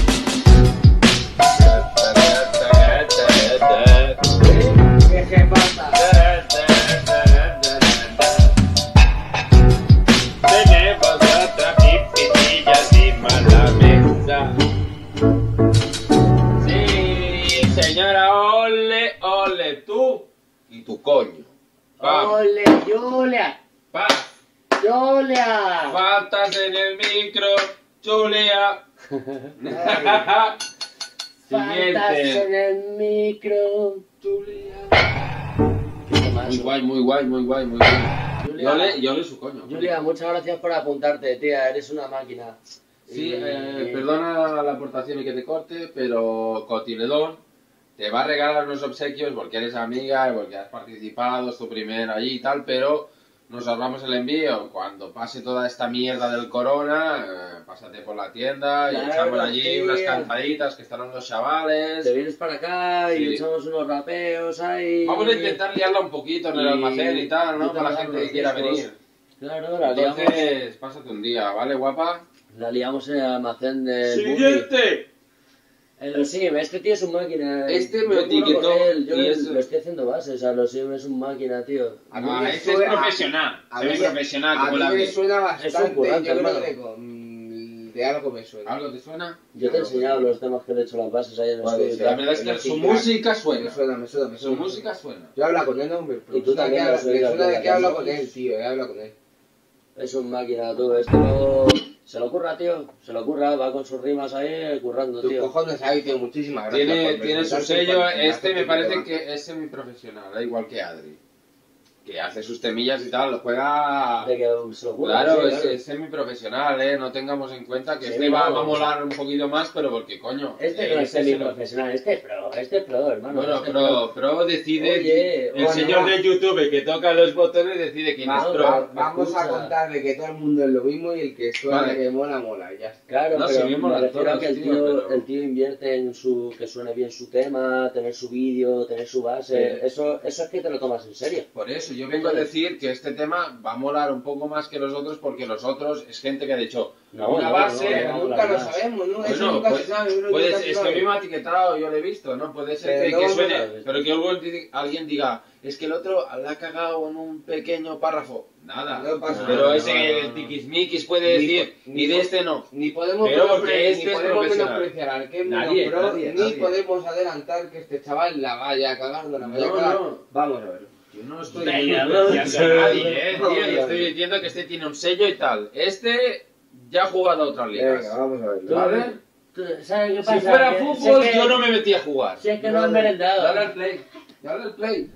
¿Qué pasa? Tenemos otra pipitilla encima de la mesa. Sí, señora, ole, ole, tú Y tu coño. Pam, ¡Ole, Julia! pam. ¡Julia! Faltas en el micro, Julia. Faltas en Siguiente. el micro, Julia. Muy guay, muy guay, muy guay, muy guay. Julia. Yo le su coño. Julia, muchas gracias por apuntarte, tía, eres una máquina. Sí, Y- perdona la aportación y que te corte, pero Cotiledón te va a regalar unos obsequios porque eres amiga y porque has participado, es tu primer allí y tal, pero nos ahorramos el envío. Cuando pase toda esta mierda del corona, pásate por la tienda y Claro, echamos allí tío. unas cantaditas que estarán los chavales. Te vienes para acá y Sí. echamos unos rapeos ahí. Vamos a intentar liarla un poquito en el Y- almacén y tal, y ¿no? Para la tocar gente que los quiera discos. venir. Claro, la liamos. Entonces, pásate un día, ¿vale, guapa? La liamos en el almacén del ¡Siguiente! El Osim, este tío es un máquina. Este me Yo curro etiquetó con él, yo y le- es- lo estoy haciendo base, o sea, el Osim es un máquina, tío. A mí Ah, me este es suena- profesional. a Se ve mí- profesional A como mí la me vi. suena Es un bastante, currante, yo creo hermano. que mente, algo me suena. ¿Algo te suena? Yo te he enseñado los temas que le he hecho las bases ahí en el Vale, estudio. la verdad es que su música suena. Me suena. Su música suena. Yo hablo con él, no, me Y tú también me lo has oído suena aquí de en que la hablo casa. con él, tío, hablo con él. Es un máquina, tú. Es que no... Se lo ocurra, tío. Se lo ocurra, va con sus rimas ahí currando, Tus tío. cojones ahí, tío, muchísimas gracias. Tiene su sello. Este me parece que es semiprofesional, da igual que Adri. Que hace sus temillas y tal, lo juega... De que se lo ocurra. Claro, sí, es, claro. es semiprofesional, no tengamos en cuenta que Sí, este va no. a molar un poquito más, pero porque coño. Este no es ese se lo- semiprofesional, este es pro, hermano. Bueno, este pero decide. Oye, el bueno, señor va. de YouTube que toca los botones decide quién es pro. Vamos a contar de que todo el mundo es lo mismo y el que suena Vale. que mola, ya está. Claro, No, pero si bien mola me refiero a todos, que el tío, tío, pero- el tío invierte en que suene bien su tema, tener su vídeo, tener su base. Sí. Eso es que te lo tomas en serio. Por eso yo vengo a decir que este tema va a molar un poco más que los otros, porque los otros es gente que ha dicho una base. Nunca lo sabemos, ¿no? Eso Bueno, nunca pues, se sabe. uno puede nunca ser- se es que a sabe. mí me ha etiquetado, yo lo he visto, ¿no? Puede ser Pero que no, suene, no, pero que luego alguien diga, es que el otro la ha cagado en un pequeño párrafo. Nada, No pasa pero nada, ese no. el tiquismiquis puede Ni decir, po- y ni de po- este no. Ni podemos, Pero porque este ni es podemos profesional. menospreciar al que es Nadie, menos pro, nadie, ni nadie. podemos adelantar que este chaval la vaya a cagar, no la vaya a No, cagar. no. Vamos a verlo. Yo no estoy Venga, menospreciando a vamos. nadie, tío. Yo estoy diciendo que este tiene un sello y tal. Este ya ha jugado a otras ligas. Venga, vamos a verlo. ¿Vale? ¿Sabes qué pasa? Si fuera Que- fútbol, si es que- yo no me metí a jugar. Si es que no es merendado. Dale al play. Dale al play.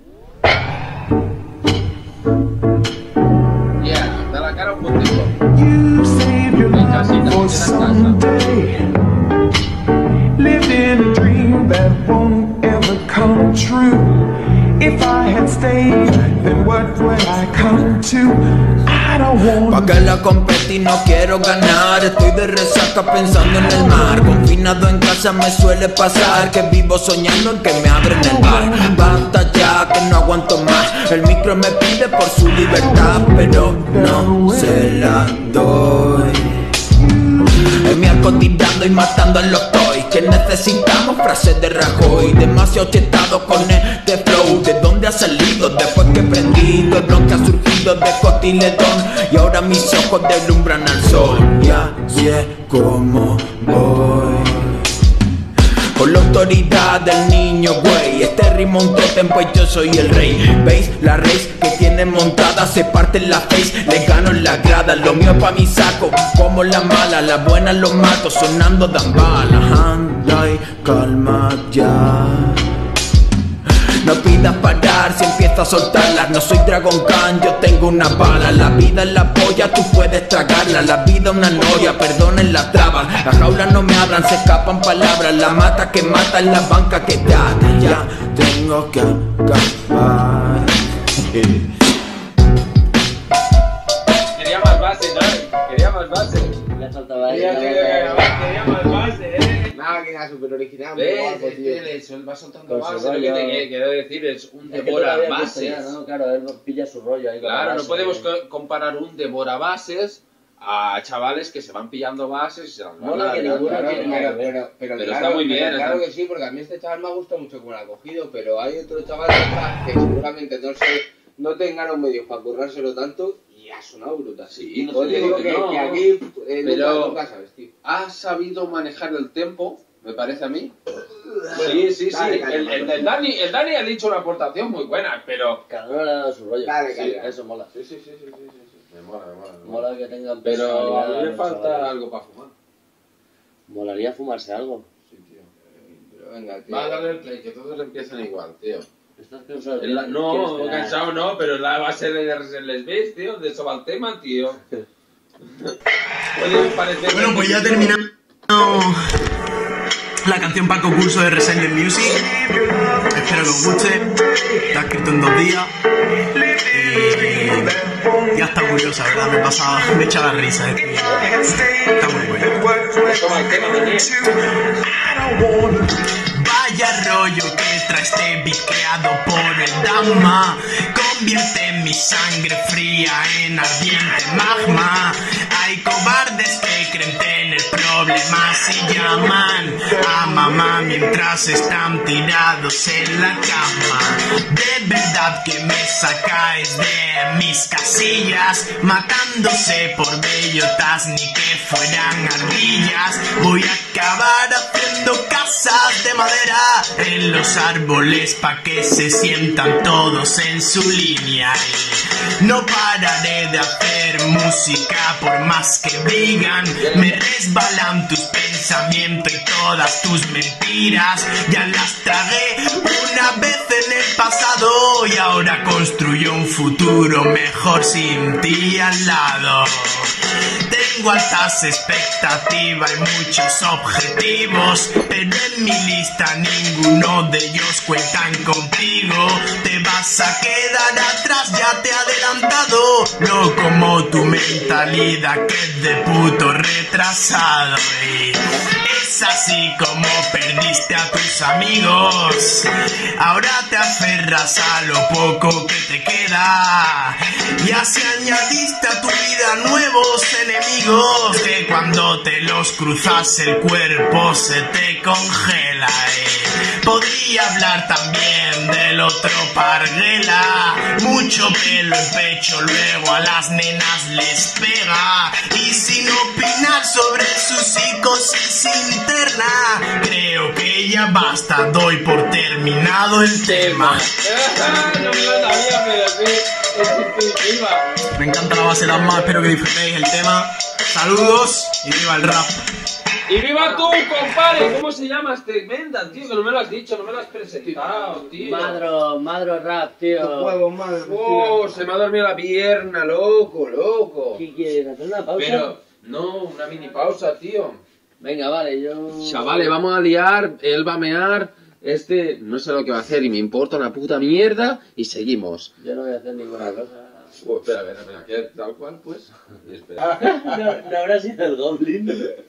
Yeah, da la cara un poquito. You saved your En casita, life for en someday. Lived in a dream that won't ever come true. If I had stayed, then what would I come to? I don't want. Pa' que la competí no quiero ganar. Estoy de resaca pensando en el mar. Confinado en casa me suele pasar que vivo soñando en que me abren el bar. Basta ya que no aguanto más. El micro me pide por su libertad, pero no se la doy. En mi arco tirando y matando a los toys. Que necesitamos frases de Rajoy. Demasiado chetado con este flow. ¿De dónde ha salido? Después que he prendido el blog que ha surgido de cotiletón. Y ahora mis ojos deslumbran al sol. Ya sé cómo voy. Con la autoridad del niño, güey. Este ritmo un tótem, pues yo soy el rey. ¿Veis? La race que tienen montada se parte en la face. Le gano en la grada, lo mío pa' mi saco. Como la mala, la buena lo mato. Sonando dan balas. Anda y calma ya. No pidas parar si empiezo a soltarlas. No soy Dragon Khan, yo tengo una bala. La vida es la polla, tú puedes tragarla. La vida es una noria, perdonen las trabas. Las jaulas no me hablan, se escapan palabras. La mata que mata es la banca que te ata. Ya tengo que acabar. Quería más base, ¿no? Quería más base. Le faltaba ahí. Quería más base, Máquina super original, muy ¿Ves? guapo, Es tío. que va soltando Con su base. Lo que rollo. te quiero decir es un Es que tú lo habías devora visto ya, bases. ¿no? Claro, él pilla su rollo ahí. con la Claro, no base. podemos comparar un devora bases a chavales que se van pillando bases y se las van Mola que alargando. ninguno Claro, tiene pero, nada que ver. pero Pero claro, está muy bien, Claro está- que sí, porque a mí este chaval me ha gustado mucho como lo ha cogido, pero hay otro chaval detrás que seguramente no tengan los medios para currárselo tanto y ha sonado brutal. Sí, no Os te digo digo que no. que aquí Pero- nunca sabes, tío. Ha sabido manejar el tempo, me parece a mí. Sí. dale, El Dani ha dicho una aportación muy buena, pero... Cada uno le ha dado su rollo. Dale, Sí, dale. eso mola. Sí. Me mola. Mola que tengan Pero a personalidad mí me los falta chavales. algo para fumar. Molaría fumarse algo. Sí, tío. Pero venga, tío. Va a darle el play, que todos empiezan igual, tío. ¿Estás cansado? No, ¿Quieres cenar? cansado no, pero la base de les ves, tío, de eso va el tema, tío. Puede parecer... Bueno, pues ya terminamos la canción para el concurso de Resende Music. Espero que os guste. Está escrito en 2 días. Y ya está curiosa, ¿verdad? Me echa la risa. Está muy bueno. Toma el tema, Daniel. Vaya rollo que trae este beat creado por el Dama. Convierte mi sangre fría en ardiente magma. Hay cobardes que creen tener problemas y llaman a mamá. mamá mientras están tirados en la cama. De verdad que me sacáis de mis casillas, matándose por bellotas ni que fueran ardillas. Voy a acabar haciendo casas de madera en los árboles pa' que se sientan todos en su línea. Y no pararé de hacer música por más que digan. Me resbalan tus pensamientos y todas tus mentiras. Ya las tragué una vez en el pasado y ahora construyo un futuro mejor sin ti al lado. Tengo altas expectativas y muchos objetivos, pero en mi lista ninguno de ellos cuentan contigo. Te vas a quedar atrás, ya te he adelantado, no como tu mentalidad que es de puto retrasado. Y es así como perdiste a tus amigos, ahora te aferras a lo poco que te queda, y así añadiste a tu vida nuevos enemigos que cuando te los cruzas el cuerpo se te congela. Podría hablar también del otro parguela, mucho pelo en pecho, luego a las nenas les pega, y sin opinar sobre su psicosis interna, creo que ya basta, doy por terminado el tema. No me lo sabía, pero sí, es intuitiva. Me encanta la base Damma, espero que disfrutéis el tema. Saludos y viva el rap. ¡Y viva tú, compadre! ¿Cómo se llama este Menda, tío? Que no me lo has dicho, no me lo has presentado, tío. Madro Rap, tío. Oh, se me ha dormido la pierna, loco. ¿Qué quieres? ¿Hacer una pausa? Pero, no, una mini pausa, tío. Venga, vale, yo... Chavales, vamos a liar, él va a mear, no sé lo que va a hacer y me importa una puta mierda y seguimos. Yo no voy a hacer ninguna cosa. Espera, ¿qué? Tal cual, pues. Y espera. ¿No habrá sido el Goblin?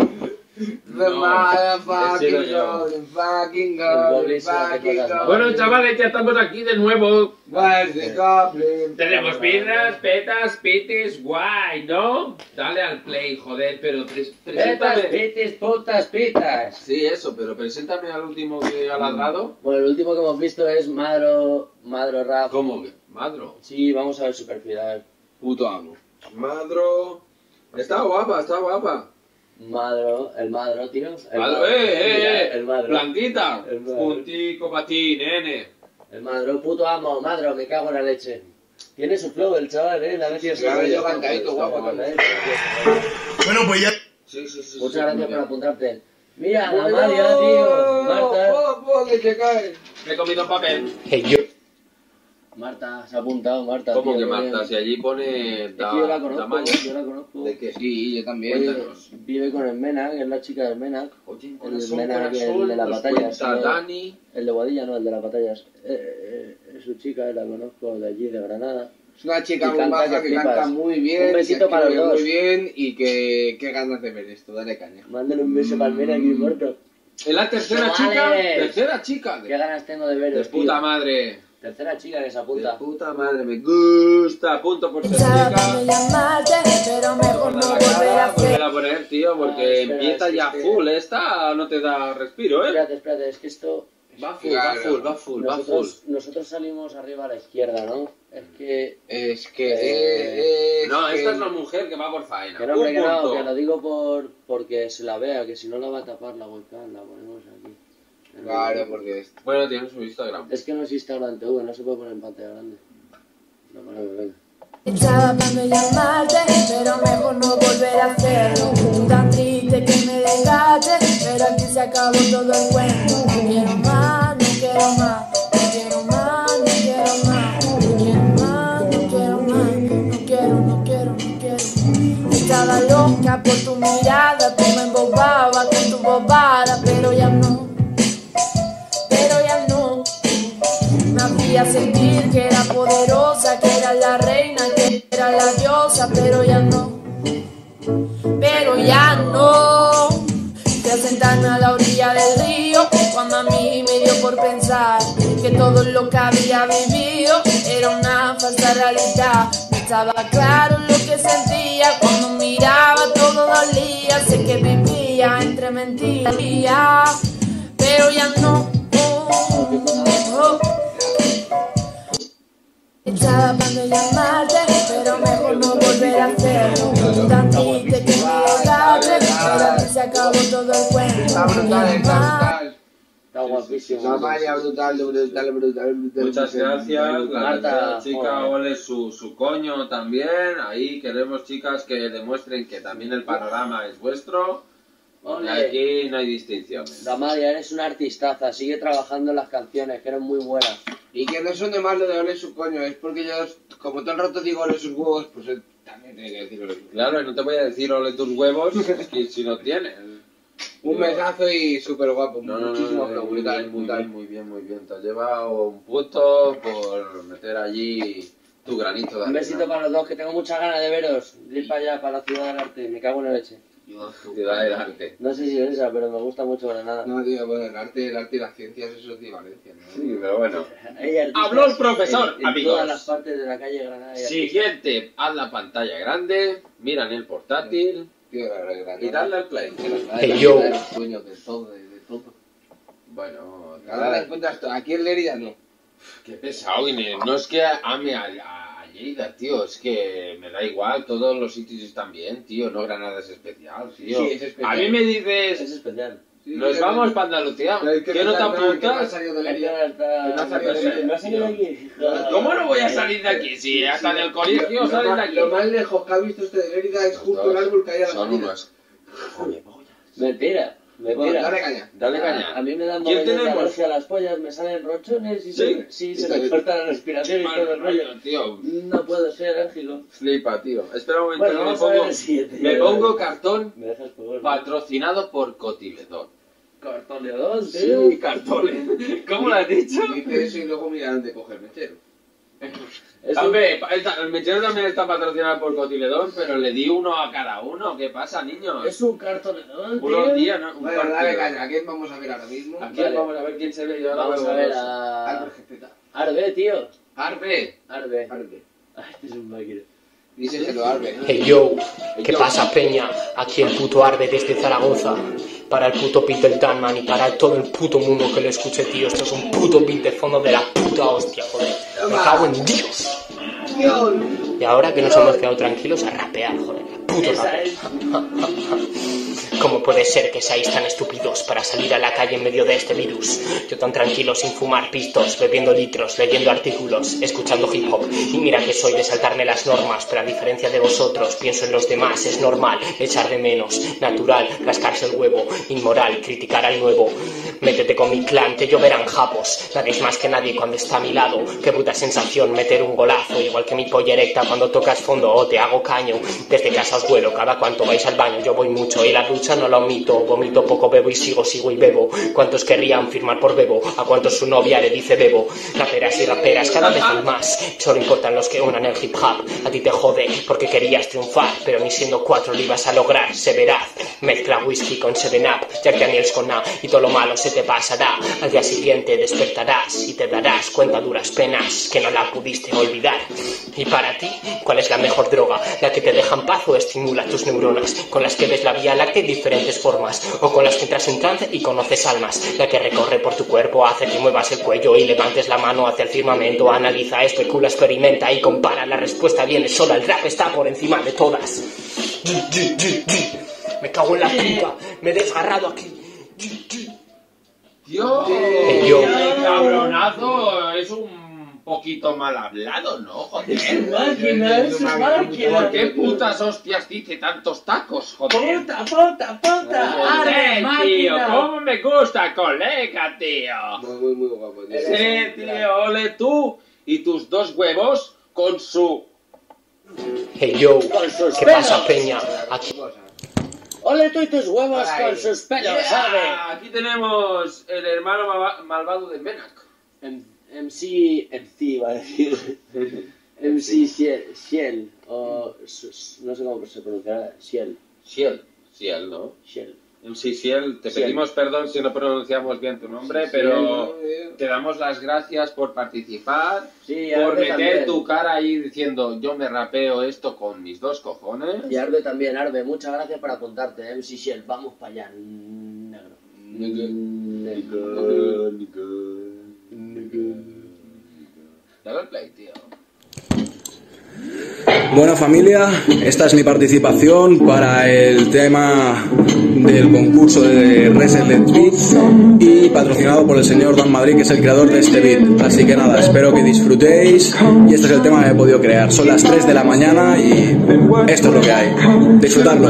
The motherfucking goblin, fucking goblin, fucking goblin. Bueno, chavales, ya estamos aquí de nuevo. Where's the goblin? Tenemos birras, petas, pitis, guay, ¿no? Dale al play, joder, pero Petas, preséntame. pitis, putas, pitas. Sí, eso, pero preséntame al último que ha ladrado. Bueno, el último que hemos visto es Madro Rap. ¿Cómo que? ¿Madro? Sí, vamos a ver su perfil, a ver. Puto amo. Madro. Está guapa. El Madro, tío. El Madro. Blanquita. El Madro. Puntico para ti, nene. El Madro, puto amo, Madro, me cago en la leche. Tiene su flow el chaval, la metido su rollo. Bueno, pues ya... Sí. Muchas gracias por apuntarte. Mira, Amalia, tío. Marta. Que se cae. Me he comido papel. Marta, se ha apuntado, Marta. ¿Cómo tío, que Marta? Si allí pone... Es que yo la conozco, ¿De qué? Sí, yo también. Cuéntanos. Vive con el Menac, es la chica del Menac. Oye, El Menac, el de las batallas. Dani. El de Guadilla, no, el de las batallas. Es su chica, la conozco de allí, de Granada. Es una chica Y muy canta baja que que canta flipas. muy bien. Un besito que para los escribe dos. muy bien y que qué ganas de ver esto, dale caña. Mándale un beso para el Menac y muerto. ¿Es la tercera Chavales. chica? ¿Tercera chica? Qué ganas tengo de veros, De puta tío. madre. Tercera chica que se apunta. De puta madre, me gusta. Punto por ser chica. Pero mejor no volver a hacer. Volver a poner, tío, porque espera, empieza es que ya este- full. Esta no te da respiro, ¿eh? Espérate, es que esto... Va full. Nosotros salimos arriba a la izquierda, ¿no? Es que... No, que- esta es una mujer que va por faena. Que no, hombre, Un que no, punto. que lo digo porque se la vea, que si no la va a tapar la webcam, la ponemos aquí. Claro, porque Bueno, tiene su Instagram. Es que no es Instagram TV, no se puede poner en pantalla grande. No, venga. Estaba para llamarte, pero mejor no volver a hacerlo. Tan triste que me dejaste, pero aquí se acabó todo el cuento. No quiero más, no quiero más, no quiero más, no quiero más, no quiero más, no quiero más, no quiero. Estaba loca por tu mirada, tú me embobabas con tu bobada, pero ya no. Me hacía sentir que era poderosa, que era la reina, que era la diosa, pero ya no. Fui a sentarme a la orilla del río, cuando a mí me dio por pensar que todo lo que había vivido era una falsa realidad. No estaba claro lo que sentía, cuando miraba todo dolía, sé que vivía entre mentiras. Pero estaba cuando llamarte, pero mejor no volver a hacerlo. Tanto te quería darte, pero aquí se acabó todo el cuento. Está brutal, está brutal. Está guapísimo. La malla brutal, brutal, brutal, brutal. Muchas gracias, la Marta, verdad, chica, joder. ole su coño también. Ahí queremos chicas que demuestren que también el panorama es vuestro. Porque Ole. aquí no hay distinciones. Damaria, eres una artistaza, sigue trabajando en las canciones, que eres muy buena. Y que no suene más lo de ole su coño, es porque yo, como todo el rato digo ole sus huevos, pues él también tiene que decir ole sus huevos. Claro, y no te voy a decir ole tus huevos si no tienes. Un besazo y súper guapo, No, no, muchísimo no, flow, muy brutal, bien, muy brutal. bien, muy bien, muy bien. Te has llevado un puto por meter allí tu granito de Un besito arena. para los dos, que tengo muchas ganas de veros. De ir para allá, para la Ciudad del Arte, me cago en la leche. Ciudad del arte. No sé si es esa, pero me gusta mucho Granada. No, tío, bueno, el arte y las ciencias, eso es de Valencia, ¿no? Sí, pero bueno. Hay artistas Habló el profesor, en amigos. todas las partes de la calle de Granada. hay artistas. Siguiente, haz la pantalla grande, mira en el portátil Tío, la verdad, y dale al play. Hey, yo. Sueño de todo, de todo. Bueno, Ahora encuentras todo. Aquí en Lérida no. qué pesado, Inés. No es que ame a Lleida, tío, es que me da igual, todos los sitios están bien, tío, no Granada es especial, tío. Sí, es especial. A mí me dices, Es especial. nos vamos para Andalucía, ¿qué no te Que no ha apuntas? salido de Es que Lérida. no No ha salido de Lérida. no ha salido de aquí. ¿Cómo no voy a salir de aquí? Si hasta del colegio sales de aquí. Lo más lejos que ha visto este de Lérida es justo el árbol que hay a la Son salida. unos. Mentira. Bueno, dale caña. Dale caña. A mí me dan ¿Quién momentos de tenemos? alergia a las pollas, me salen rochones y ¿Sí? se me corta la respiración y todo el rollo. Tío, No puedo, soy alérgico. flipa, tío. Espera un momento, Bueno, que vamos a ver el siguiente. me pongo cartón Me dejas por patrocinado por Cotiledón. cartoneador, tío. Sí, cartón. ¿Cómo lo has dicho? Dice eso y luego mira dónde coger mechero. Hombre, el mechero también está patrocinado por Cotiledón, pero le di uno a cada uno. ¿Qué pasa, niños? Es un cartoneador, Unos tío. días, ¿no? Un Bueno, dale partido. caña. ¿A quién vamos a ver ahora mismo? Aquí Vale. vamos a ver quién se ve. Yo ahora Vamos veo a ver dos. a... Albert Gepeta. Arbe, tío. Arbe. Arbe. Arbe. Ay, este es un máquina. Díselo, Arbe. Hey yo, ¿qué pasa peña? Aquí el puto Arbe desde Zaragoza. Para el puto beat del Danman y para todo el puto mundo que lo escuche, tío. Esto es un puto beat de fondo de la puta hostia, joder. Me cago en Dios. Y ahora que nos hemos quedado tranquilos a rapear, joder. Puto Esa rapeo. es. ¿Cómo puede ser que seáis tan estúpidos para salir a la calle en medio de este virus? Yo tan tranquilo sin fumar pistos, bebiendo litros, leyendo artículos, escuchando hip hop. Y mira que soy de saltarme las normas, pero a diferencia de vosotros, pienso en los demás. Es normal echar de menos, natural, rascarse el huevo, inmoral, criticar al nuevo. Métete con mi clan, que lloverán japos. Nadie es más que nadie cuando está a mi lado. Qué puta sensación meter un golazo, igual que mi polla erecta cuando tocas fondo o te hago caño. Desde casa os vuelo, cada cuanto vais al baño yo voy mucho y la ducha no la omito. Vomito poco, bebo y sigo y bebo. ¿Cuántos querrían firmar por Bebo? ¿A cuántos su novia le dice Bebo? Raperas y raperas, cada vez hay más. Solo importan los que unan el hip hop. A ti te jode porque querías triunfar, pero ni siendo 4 lo ibas a lograr. Severaz, mezcla whisky con 7-Up, Jack Daniels con A y todo lo malo se te pasará. Al día siguiente despertarás y te darás cuenta a duras penas que no la pudiste olvidar. Y para ti, ¿cuál es la mejor droga? ¿La que te deja en paz o estimula tus neuronas? ¿Con las que ves la Vía Láctea en diferentes formas? ¿O con las que entras en trance y conoces almas? La que recorre por tu cuerpo hace que muevas el cuello y levantes la mano hacia el firmamento. Analiza, especula, experimenta y compara. La respuesta viene sola, el rap está por encima de todas. Me cago en la puta, me he desgarrado aquí. Dios, Hey, yo. el cabronazo es un poquito mal hablado, ¿no? Joder. Máquina, es una máquina. ¿Por qué putas hostias dice tantos tacos, joder? Puta, puta, puta. Joder, Arbe, tío, máquina. cómo me gusta, colega, tío. Muy guapo, tío. Sí, tío, ole tú y tus dos huevos con su... Hey yo, Con sus ¿qué pelos. pasa peña? Aquí Ole tú y tus huevos Ay. con sus pelos, Yeah, Arbe. aquí tenemos el hermano malvado de Menak. MC iba a decir. MC Ciel. O no sé cómo se pronunciará. Ciel. Ciel, ¿no? Ciel. MC Ciel, te Ciel. pedimos perdón si no pronunciamos bien tu nombre, Sí, pero Ciel, te damos las gracias por participar, Sí, por Arbe meter también. tu cara ahí diciendo yo me rapeo esto con mis dos cojones. Y Arbe también, Arbe. Muchas gracias por apuntarte. MC Ciel, vamos para allá. Negro. Negro. Dale al play, tío. Bueno familia, esta es mi participación para el tema del concurso de Reset Beats y patrocinado por el señor Dan Madrid, que es el creador de este beat. Así que nada, espero que disfrutéis y este es el tema que he podido crear. Son las 3 de la mañana y esto es lo que hay. Disfrutadlo.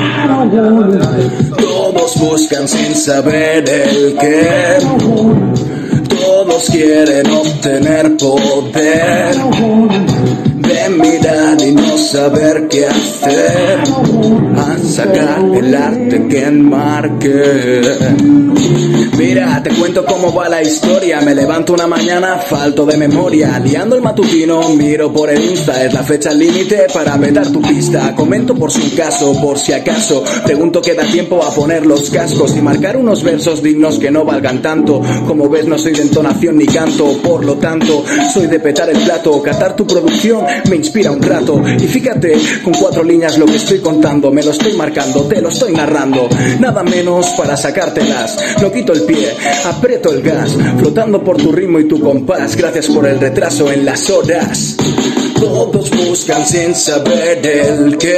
Todos buscan sin saber el qué. Todos quieren obtener poder de mirar y no saber qué hacer, a sacar el arte que enmarque. Mira, te cuento cómo va la historia. Me levanto una mañana, falto de memoria, liando el matutino, miro por el Insta, es la fecha límite para meter tu pista. Comento por si un caso, por si acaso, pregunto qué da tiempo a poner los cascos y marcar unos versos dignos que no valgan tanto. Como ves, no soy de entonación ni canto, por lo tanto soy de petar el plato. Catar tu producción me inspira un rato y fíjate, con 4 líneas lo que estoy contando, me lo estoy marcando, te lo estoy narrando, nada menos para sacártelas. No quito el pie, aprieto el gas, flotando por tu ritmo y tu compás. Gracias por el retraso en las horas. Todos buscan sin saber el qué.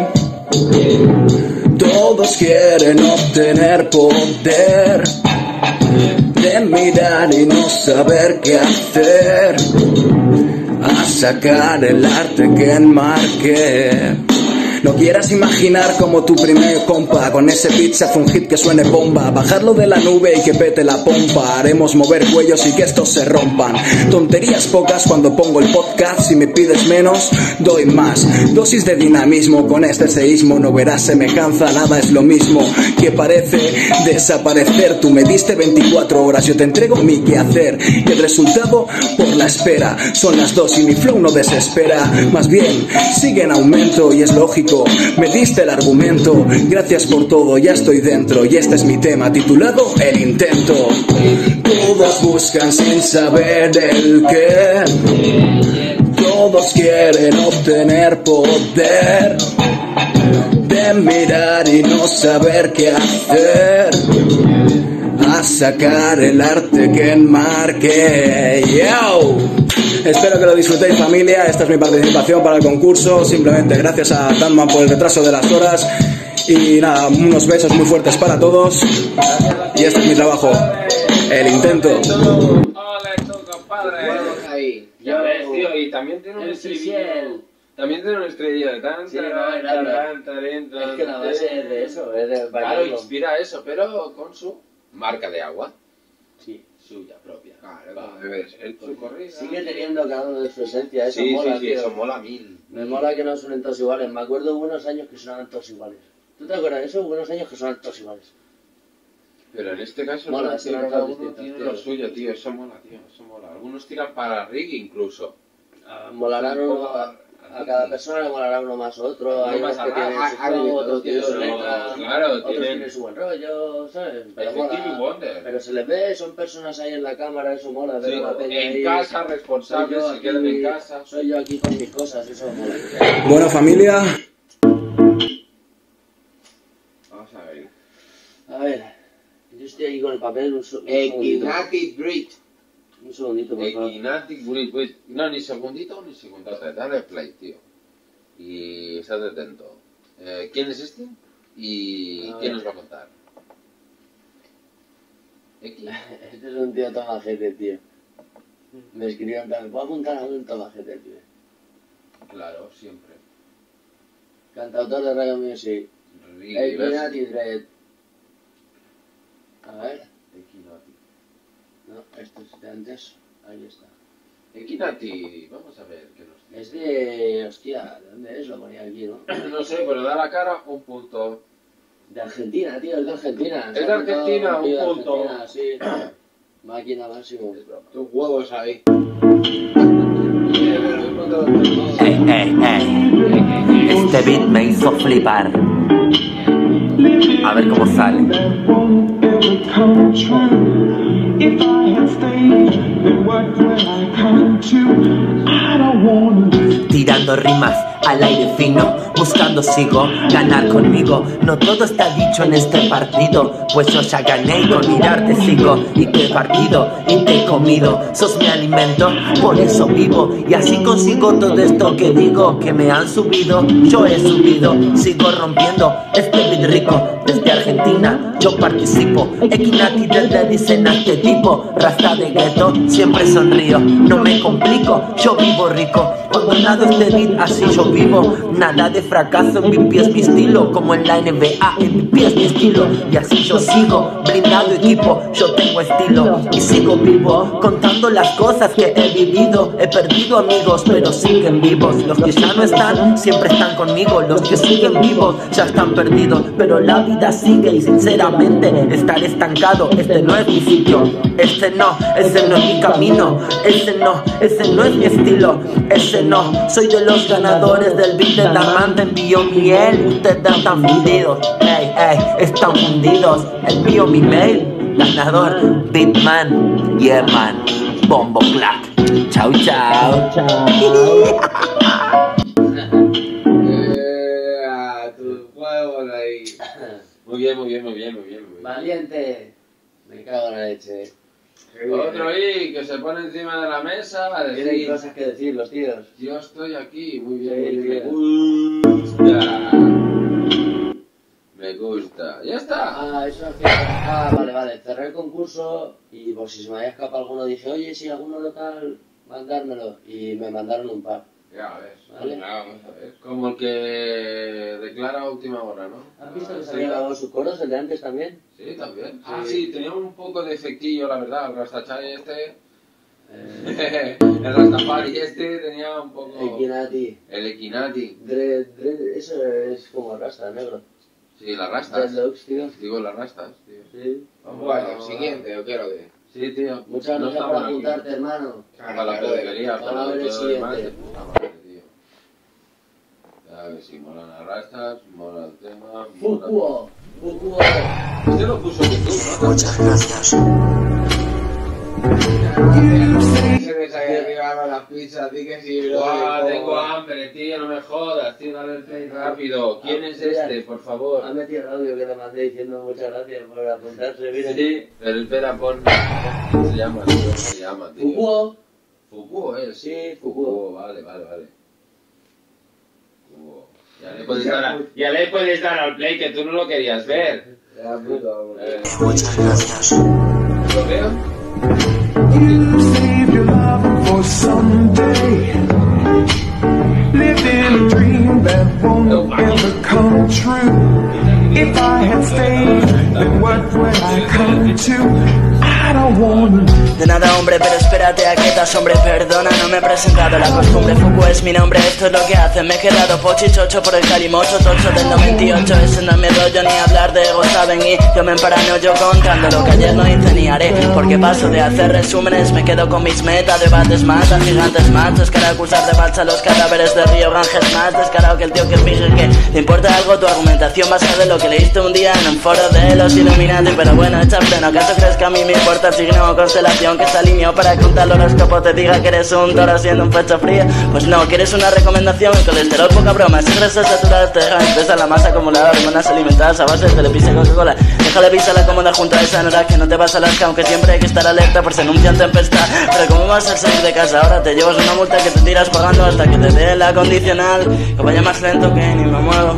Todos quieren obtener poder de mirar y no saber qué hacer, a sacar el arte que enmarque. No quieras imaginar como tu primer compa con ese beat se hace un hit que suene bomba, bajarlo de la nube y que pete la pompa. Haremos mover cuellos y que estos se rompan. Tonterías pocas cuando pongo el podcast. Si me pides menos, doy más. Dosis de dinamismo con este seísmo. No verás semejanza, nada es lo mismo que parece desaparecer. Tú me diste 24 horas, yo te entrego mi quehacer y el resultado por la espera. Son las 2 y mi flow no desespera, más bien sigue en aumento y es lógico. Me diste el argumento, gracias por todo, ya estoy dentro. Y este es mi tema titulado El Intento. Todos buscan sin saber el qué. Todos quieren obtener poder de mirar y no saber qué hacer, a sacar el arte que enmarque. Yo. Espero que lo disfrutéis familia, esta es mi participación para el concurso, simplemente gracias a Danman por el retraso de las horas y nada, unos besos muy fuertes para todos y este es mi trabajo, El Intento. Ya ves, tío, y también tiene un estribillo. También tiene un estribillo de tan, sí, es que la base es de eso, es de claro, inspira eso, pero con su marca de agua. Sí. Suya propia. Claro, ves, su corrida. Sigue teniendo cada uno de su esencia, eso sí, mola, sí, tío. Eso mola mil. Me mola que no suenen todos iguales. Me acuerdo de buenos años que sonaban todos iguales. ¿Tú te acuerdas de eso? Buenos años que sonaban todos iguales. Pero en este caso mola, no, sí, cada uno tiene lo suyo, tío. Eso mola, tío. Eso mola. Algunos tiran para reggae incluso. Molarán uno, a cada persona le molará uno más otro. Hay unos que tienen su flow, otros tienen su letra, claro, otros tienen su buen rollo, ¿sabes? Pero mola. Pero se les ve, son personas ahí en la cámara, eso mola. Sí, en casa, responsables, se quedan en casa. Soy yo aquí con mis cosas, eso mola. Bueno familia. Vamos a ver. A ver, yo estoy aquí con el papel, un Equinatic Bridge. Un segundito, por favor. Equinatic Bridge. No, ni segundito ni segundito. Dale play, tío. Y estate atento. ¿Quién es este? ¿Y quién nos va a contar? Este es un tío tomajete, tío. Me escribieron también. ¿Puedo apuntar a un tomajete, tío? Claro, siempre. Cantautor de Radio Music. Equinatic Dread. A ver. Equinatic. No, esto es de antes. Ahí está. Equinatic, vamos a ver qué nos dice. Es de... hostia, ¿de dónde es? Lo ponía aquí, ¿no? No sé, pero da la cara un punto. De Argentina, tío, es de Argentina. Es de Argentina, un punto. Argentina, sí. Máquina máximo. Tus huevos ahí. Este beat me hizo flipar. A ver cómo sale. Tirando rimas al aire fino, buscando sigo, ganar conmigo. No todo está dicho en este partido, pues yo ya gané y con mirarte sigo. ¿Y qué partido? Y te comido, sos mi alimento, por eso vivo. Y así consigo todo esto que digo, que me han subido, yo he subido, sigo rompiendo este beat rico. Desde Argentina yo participo, Equinati desde dicen a este tipo, rasta de gueto, siempre sonrío, no me complico, yo vivo rico. Cuando nado este beat así yo vivo, nada de fracaso, en mi pie es mi estilo, como en la NBA, en mi pie es mi estilo. Y así yo sigo, blindado equipo, yo tengo estilo y sigo vivo, contando las cosas que he vivido. He perdido amigos pero siguen vivos, los que ya no están siempre están conmigo, los que siguen vivos ya están perdidos, pero la vida sigue y sinceramente estar estancado, este no es mi sitio, ese no es mi camino, ese no es mi estilo, ese no, soy de los ganadores del beat de Darman, te envío miel y ustedes están fundidos, están fundidos, envío mi mail, ganador, Beatman, yeah man, bombo clack, chao chao, tus huevos ahí. Muy bien. Valiente. Me cago en la leche. Otro ahí que se pone encima de la mesa a decir... Tienen cosas que decir los tíos. Yo estoy aquí, muy bien, Sí, me gusta. Ya está. Eso es que... vale. Cerré el concurso y por si se me había escapado alguno dije, oye, si alguno local, mandármelo. Y me mandaron un par. Ya ves. ¿Vale? Vamos a ver. Como el que declara a última hora, ¿no? ¿Has visto que se había grabado sus coros, el de antes también? Sí, también. Sí, tenía un poco de efectillo, la verdad. El Rastachai el Rastafari tenía un poco... El Equinati. Eso es como el Rasta, negro. Sí, las rastas. Dreadlocks, tío. Digo, las rastas, tío. Sí. Bueno, siguiente, o quiero ver. Sí, tío. Muchas gracias por apuntarte, hermano. Para la porquería, para ver el todo lo demás. siguiente. Ya que sí, molan las rastas, mola el tema. Fukuo. Este lo puso YouTube, ¿no? Muchas gracias. Se me sale arriba con las pizzas, di que sí, bro. Guau, tengo hambre, tío, no me jodas, tío, dale el play rápido. ¿Quién es este, por favor? Ha metido el audio que le mandé diciendo muchas gracias por apuntarse, mira. Sí, pero espera, pon... ¿Cómo se llama, tío? ¿Cómo se llama, tío? Fukuo. Fukuo, Sí, Fukuo, vale. Fukuo. Ya le puedes dar al play, que tú no lo querías ver. Muchas gracias. ¿Lo veo? You save your love for someday. Lived in a dream that won't ever come true. If I had stayed, then what would I come to? I don't wanna. De nada hombre, pero espérate a que das hombre, perdona, no me he presentado. La costumbre, Fuku es mi nombre, esto es lo que hacen. Me he quedado pochichocho por el calimocho, tocho del 98. Ese no es mi rollo, ni hablar de ego, saben. Y yo me emparano yo contando lo que ayer no hice ni haré. Porque paso de hacer resúmenes, me quedo con mis metas. Debates más, a gigantes más. Descarado acusar de balsa los cadáveres de Río Ganges más. Descarado que el tío que es virgen, que te importa algo tu argumentación basada en lo que leíste un día en un foro de los Illuminati. Pero bueno, echa pleno, ¿acaso crees que a mí me importa el signo o constelación que se alineó para que un tal horóscopo te diga que eres un toro siendo un pecho frío? Pues no, ¿quieres una recomendación? El colesterol, poca broma, si grasas saturadas te dejan espesa la masa acumulada, hormonas alimentadas a base de telepisa y Coca-Cola. Déjale visa la cómoda junto a esa nora que no te vas a lascar, aunque siempre hay que estar alerta por si anuncian tempestad. Pero ¿cómo vas a salir de casa ahora? Te llevas una multa que te tiras pagando hasta que te dé la condicional. Que vaya más lento que ni me muevo.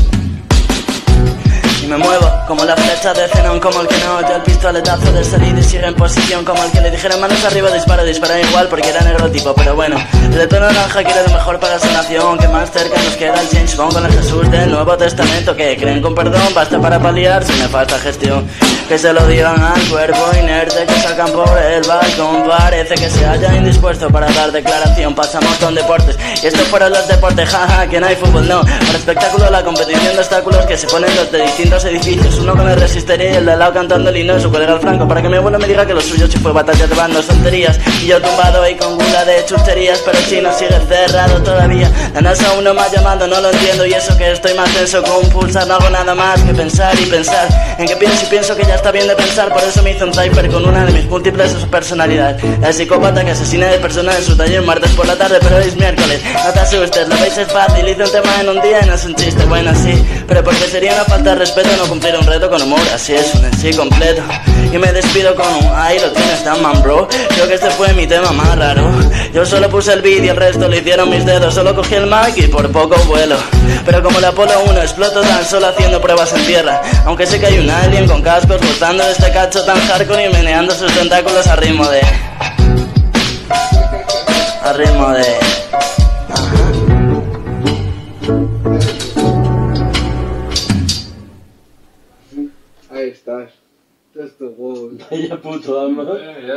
Y me muevo como la flecha de Zenón, como el que no oyó el pistoletazo de salir y sigue en posición, como el que le dijeron manos arriba, dispara igual porque era negro tipo. Pero bueno, el de tono naranja quiere lo mejor para su nación, que más cerca nos queda el James Bond con el Jesús del Nuevo Testamento, que creen con perdón basta para paliar si me falta gestión. Que se lo digan al cuerpo inerte que sacan por el balcón, parece que se haya indispuesto para dar declaración. Pasamos con deportes y estos fueron los deportes, jaja, que no hay fútbol, no. Para espectáculo la competición de obstáculos que se ponen los de distintos edificios, uno con el resistería y el de al lado cantando el himno de su colega al franco, para que mi abuelo me diga que lo suyo si fue batalla de bandos tonterías. Y yo tumbado ahí con gula de chucherías, pero el chino sigue cerrado todavía. La NASA aún no me ha llamado, no lo entiendo, y eso que estoy más tenso con un pulsar. No hago nada más que pensar y pensar en que pienso y pienso que ya está bien de pensar. Por eso me hice un typer con una de mis múltiples personalidades, la psicópata que asesina de personas en su taller martes por la tarde, pero hoy es miércoles. No te asustes, lo veis es fácil, hice un tema en un día y no es un chiste, bueno sí, pero porque sería una falta de respeto no cumplir un reto con humor, así es un en sí completo. Y me despido con un ay, lo tienes tan man, bro. Creo que este fue mi tema más raro. Yo solo puse el beat y el resto lo hicieron mis dedos. Solo cogí el mic y por poco vuelo. Pero como el Apolo 1 exploto tan solo haciendo pruebas en tierra. Aunque sé que hay un alien con cascos gustando este cacho tan hardcore y meneando sus tentáculos a ritmo de... A ritmo de... Ahí estás. Estás tu huevo. Vaya puto ama.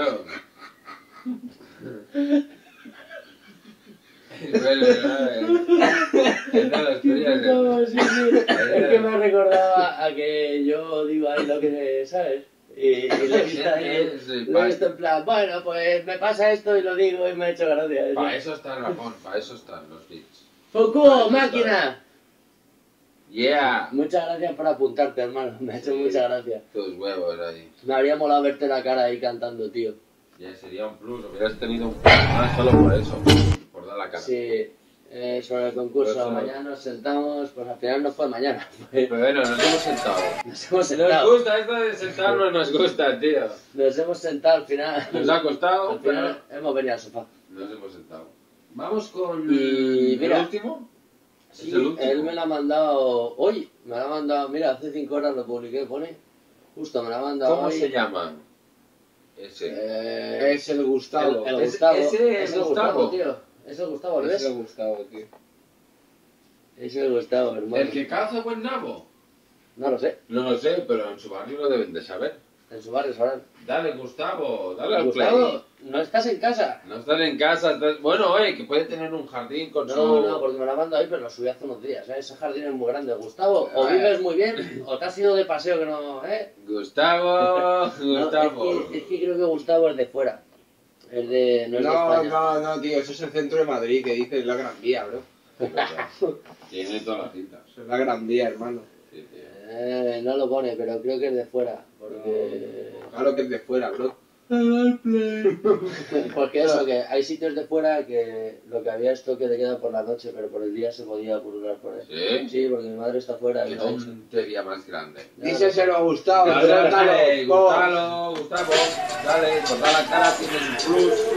Es que me recordaba a que yo digo ahí lo que sabes. Y lo he visto ahí, lo he visto en plan, bueno, pues me pasa esto y lo digo y me ha hecho gracia. Para eso está Ramón, para eso están los beats. ¡Foco, máquina! Yeah. Muchas gracias por apuntarte, hermano. Me ha hecho muchas gracias. Tus huevos ahí. Me habría molado verte la cara ahí cantando, tío. Ya sería un plus, hubieras tenido un plus más solo por eso, por dar la cara. Sí, sobre el concurso, Pues, mañana nos sentamos, pues al final no fue mañana. Pero bueno, nos hemos sentado. Nos hemos sentado. Nos gusta esto de sentarnos, nos gusta, tío. Nos hemos sentado al final. Nos ha costado, al final hemos venido al sofá. Nos hemos sentado. Vamos con Y mira, el último. Sí, ¿Es el último? él me lo ha mandado hoy. Me lo ha mandado, mira, hace 5 horas lo publiqué, pone. Justo me lo ha mandado ¿Cómo hoy. se llama? Ese. Es el Gustavo. El Gustavo. Ese es el Gustavo, tío. Es el Gustavo, ¿lo ves? Es el Gustavo, tío. Es el Gustavo, hermano. ¿El que caza buen nabo? No lo sé. No lo sé, pero en su barrio lo deben de saber. En su barrio sabrán. Dale, Gustavo, dale al Gustavo, play. no estás en casa. No estás en casa, estás... Bueno, oye, que puede tener un jardín con su... No, porque me lo ha mandado hoy, pero lo subí hace unos días, ¿eh? Ese jardín es muy grande. Gustavo, o vives muy bien, o te has ido de paseo que no, ¿eh? Gustavo, Gustavo. No, es que creo que Gustavo es de fuera. Es de... No es de España. No, tío, eso es el centro de Madrid, que dices la Gran Vía, bro. Tiene toda la cinta. Eso es la Gran Vía, hermano. No lo pone, pero creo que es de fuera, porque... Claro que es de fuera, bro. Porque eso, que hay sitios de fuera que lo que había es toque de queda por la noche, pero por el día se podía pulular por ahí. ¿Sí? Sí, porque mi madre está fuera. Qué y lo ha hecho. tontería más grande. Díselo a Gustavo, Dale, pregúntalo. Gustavo, dale, corta la cara, tienes un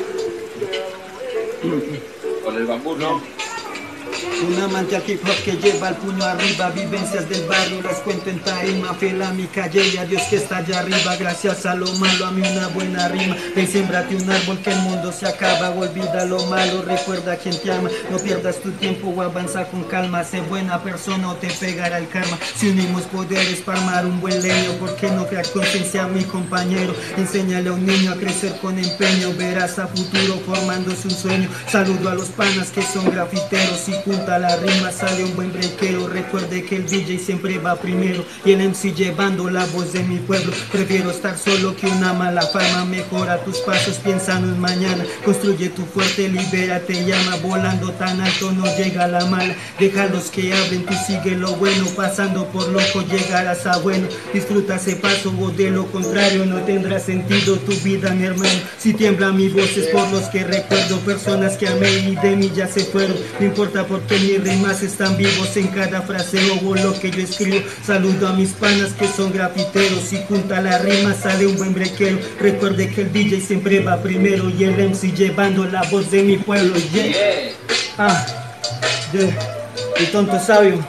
plus. Con el bambú, ¿no? Un amante al hip hop que lleva el puño arriba, vivencias del barrio, las cuento en tarima, fiel a mi calle y a Dios que está allá arriba, gracias a lo malo, a mí una buena rima, ven, sémbrate un árbol que el mundo se acaba, olvida lo malo, recuerda a quien te ama, no pierdas tu tiempo o avanza con calma, sé buena persona o te pegará el karma, si unimos poderes para armar un buen leño, ¿por qué no crear conciencia a mi compañero? Enséñale a un niño a crecer con empeño, verás a futuro formándose un sueño, saludo a los panas que son grafiteros y junta la rima sale un buen brequero. Recuerde que el DJ siempre va primero y el MC llevando la voz de mi pueblo. Prefiero estar solo que una mala fama. Mejora tus pasos pensando en mañana. Construye tu fuerte, libérate, llama. Volando tan alto no llega la mala. Déjalos que hablen, tú sigue lo bueno. Pasando por loco llegarás a bueno. Disfruta ese paso o de lo contrario no tendrá sentido tu vida, mi hermano. Si tiembla mi voz es por los que recuerdo. Personas que amé y de mí ya se fueron. No importa porque mis rimas están vivos en cada frase o lo que yo escribo. Saludo a mis panas que son grafiteros y junta la rima sale un buen brequero. Recuerde que el DJ siempre va primero y el MC llevando la voz de mi pueblo. Yeah. El tonto sabio.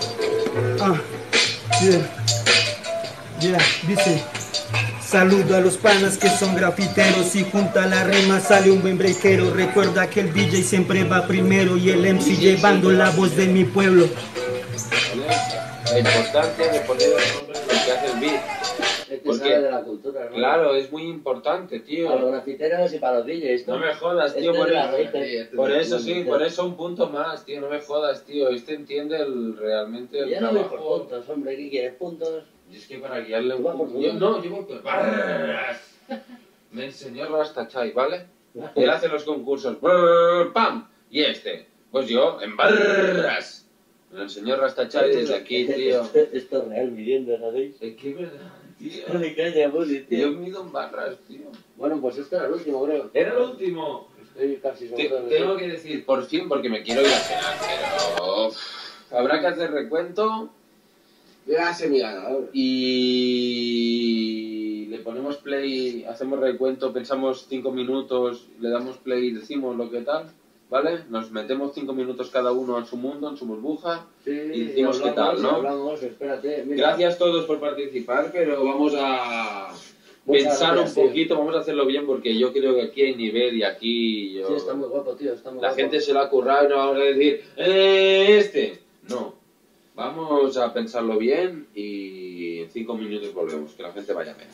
Dice. Saludo a los panas que son grafiteros y junta la rima sale un buen brequero. Recuerda que el DJ siempre va primero y el MC llevando la voz de mi pueblo. La importancia de poner el nombre de lo que hace el beat. Porque, de la cultura, ¿no? Claro, es muy importante, tío. Para los grafiteros y para los DJs, ¿no? No me jodas, tío, por eso sí, por eso un punto más, tío, no me jodas, tío. Este entiende realmente el ya no voy trabajo. por puntos, hombre, ¿qué quieres? ¿Puntos? Y es que para guiarle un punto. yo voy por barras. Me enseñó Rastachai, ¿vale? Él hace los concursos, ¡pam! Y este, pues yo, en barras. Me lo enseñó Rastachai desde aquí, tío. Esto es real, midiendo, ¿sabéis? Es que es verdad, tío. De caña, Bully, tío. Yo mido en barras, tío. Bueno, pues este era el último, creo. Era el último. Estoy casi seguro. Tengo que decir, por fin, porque me quiero ir a cenar, pero... habrá que hacer recuento. Ya semi-ganador. Y... le ponemos ponemos play, hacemos recuento, pensamos 5 minutos, le damos play y decimos lo que tal, ¿vale? Nos metemos 5 minutos cada uno en su mundo, en su burbuja, y decimos qué tal, ¿no? Hablamos, espérate, mira. Gracias a todos por participar, pero vamos a Muchas pensar gracias, un poquito, vamos a hacerlo bien porque yo creo que aquí hay nivel y aquí yo... Sí, está muy guapo, tío, está muy La guapo. gente se lo ha currado y no vamos a decir, No, vamos a pensarlo bien y en 5 minutos volvemos, que la gente vaya a mear.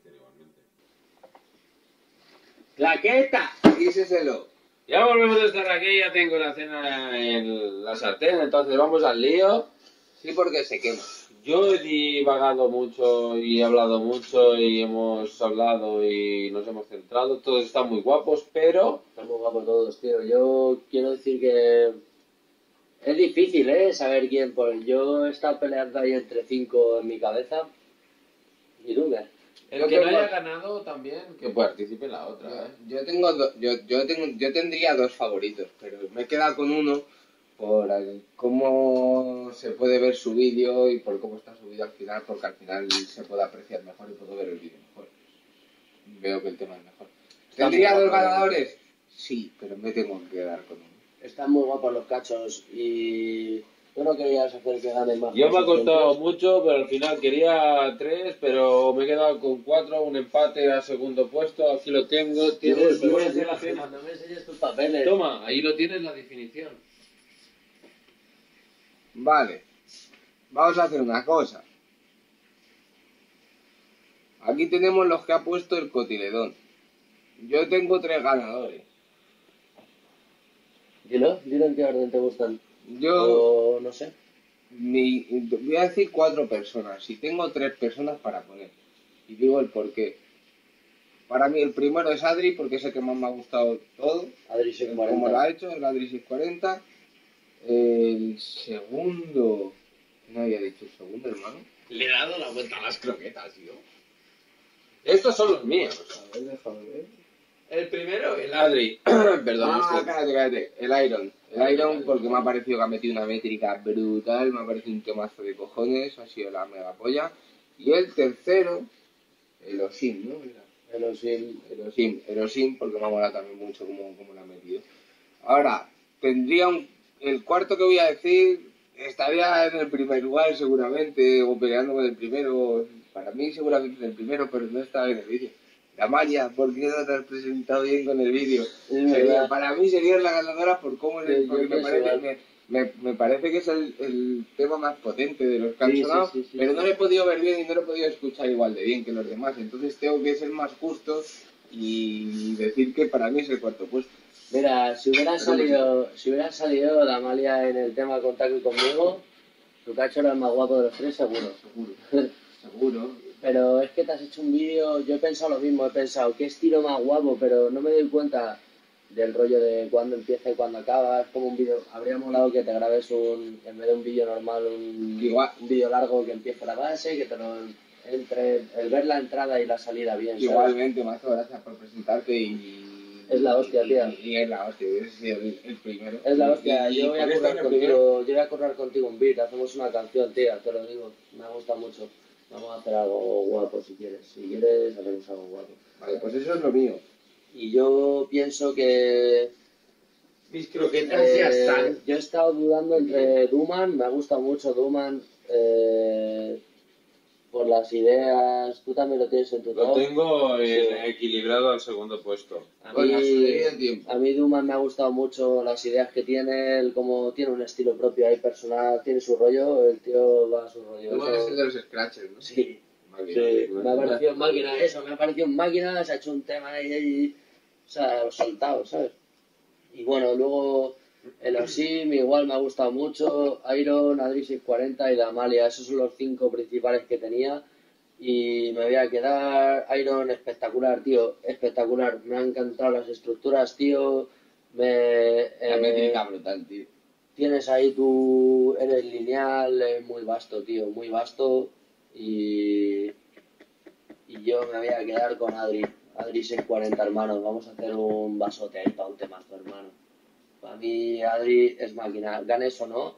¡Claqueta! Díseselo. Ya volvemos de estar aquí, ya tengo la cena en la sartén, entonces vamos al lío. Sí, porque se quema. Yo he divagado mucho y he hablado mucho y hemos hablado y nos hemos centrado, todos están muy guapos, pero... Están muy guapos todos, tío. Yo quiero decir que es difícil, saber quién, pues yo he estado peleando ahí entre 5 en mi cabeza. ¿Y tú qué? El que no haya ganado también, que participe en la otra, Yo tendría 2 favoritos, pero me he quedado con uno por cómo se puede ver su vídeo y por cómo está subido al final, porque al final se puede apreciar mejor y puedo ver el vídeo mejor. Veo que el tema es mejor. ¿Tendría 2 ganadores? Sí, pero me tengo que quedar con uno. Están muy guapos los cachos y tú no querías hacer que ganen más. Yo me ha costado mucho, pero al final quería 3, pero me he quedado con 4, un empate a segundo puesto, aquí lo tengo. Tienes, me voy a hacer la cena. No me enseñes tus papeles. Toma, ahí lo tienes la definición. Vale, vamos a hacer una cosa. Aquí tenemos los que ha puesto el cotiledón. Yo tengo 3 ganadores. Dilo en qué orden te gustan. Yo O no sé. voy a decir 4 personas y tengo 3 personas para poner. Y digo el porqué. Para mí el primero es Adri porque es el que más me ha gustado todo. Adri 640. Como lo ha hecho, el Adri 640. El segundo... No había dicho el segundo, hermano. Le he dado la vuelta a las croquetas, tío. Estos son los míos. A ver, déjame ver. El primero, el Adri. Perdón. Cállate. El Iron. El Iron porque me ha parecido que ha metido una métrica brutal. Me ha parecido un temazo de cojones. Ha sido la mega polla. Y el tercero... El Osim, ¿no? El Osim porque me ha molado también mucho como lo ha metido. Ahora, tendría el cuarto que voy a decir estaría en el primer lugar seguramente, o peleando con el primero. Para mí seguramente es el primero, pero no estaba en el vídeo. La Maya, ¿por qué no te has presentado bien con el vídeo? Para mí sería la ganadora por cómo porque me parece que es el tema más potente de los que han sonado, pero no lo he podido ver bien y no lo he podido escuchar igual de bien que los demás. Entonces tengo que ser más justo y decir que para mí es el cuarto puesto. Mira, si hubiera salido la Amalia en el tema con Taco y conmigo, tu cacho era el más guapo de los 3, seguro. Seguro. Pero es que te has hecho un vídeo, yo he pensado lo mismo, he pensado, qué estilo más guapo, pero no me doy cuenta del rollo de cuándo empieza y cuándo acaba. Es como un vídeo, habría molado que te grabes en vez de un vídeo normal, un vídeo largo que empiece la base, que te lo entre, el ver la entrada y la salida bien. Igualmente, mazo, gracias por presentarte y... Es la hostia, tía. Y es la hostia, ese es el primero. Es la hostia, yo voy a currar contigo un beat, hacemos una canción, tía, te lo digo, me ha gustado mucho. Vamos a hacer algo guapo si quieres. Si quieres, hacemos algo guapo. Vale, pues eso es lo mío. Y yo pienso que... Mis croquetas ya están. Yo he estado dudando entre Duman, me ha gustado mucho Duman, por las ideas. Tú también lo tienes en tu top. Lo tengo equilibrado al segundo puesto. A mí Duman me ha gustado mucho las ideas que tiene, él como tiene un estilo propio ahí personal, tiene su rollo, el tío va a su rollo. Duman es el de los scratches, ¿no? Sí. Me ha parecido máquina eso, me ha parecido máquina, se ha hecho un tema ahí, o sea, soltado, ¿sabes? Y bueno, luego el Osim igual me ha gustado mucho, Iron, Adri 640 y la Amalia, esos son los 5 principales que tenía. Y me voy a quedar Iron espectacular, tío, espectacular. Me han encantado las estructuras, tío. La métrica brutal, tío. Tienes ahí eres lineal, es muy vasto, tío, muy vasto. Y yo me voy a quedar con Adri 640, hermano. Vamos a hacer un vasote ahí para un temazo, hermano. Para mí Adri es máquina, ganes o no.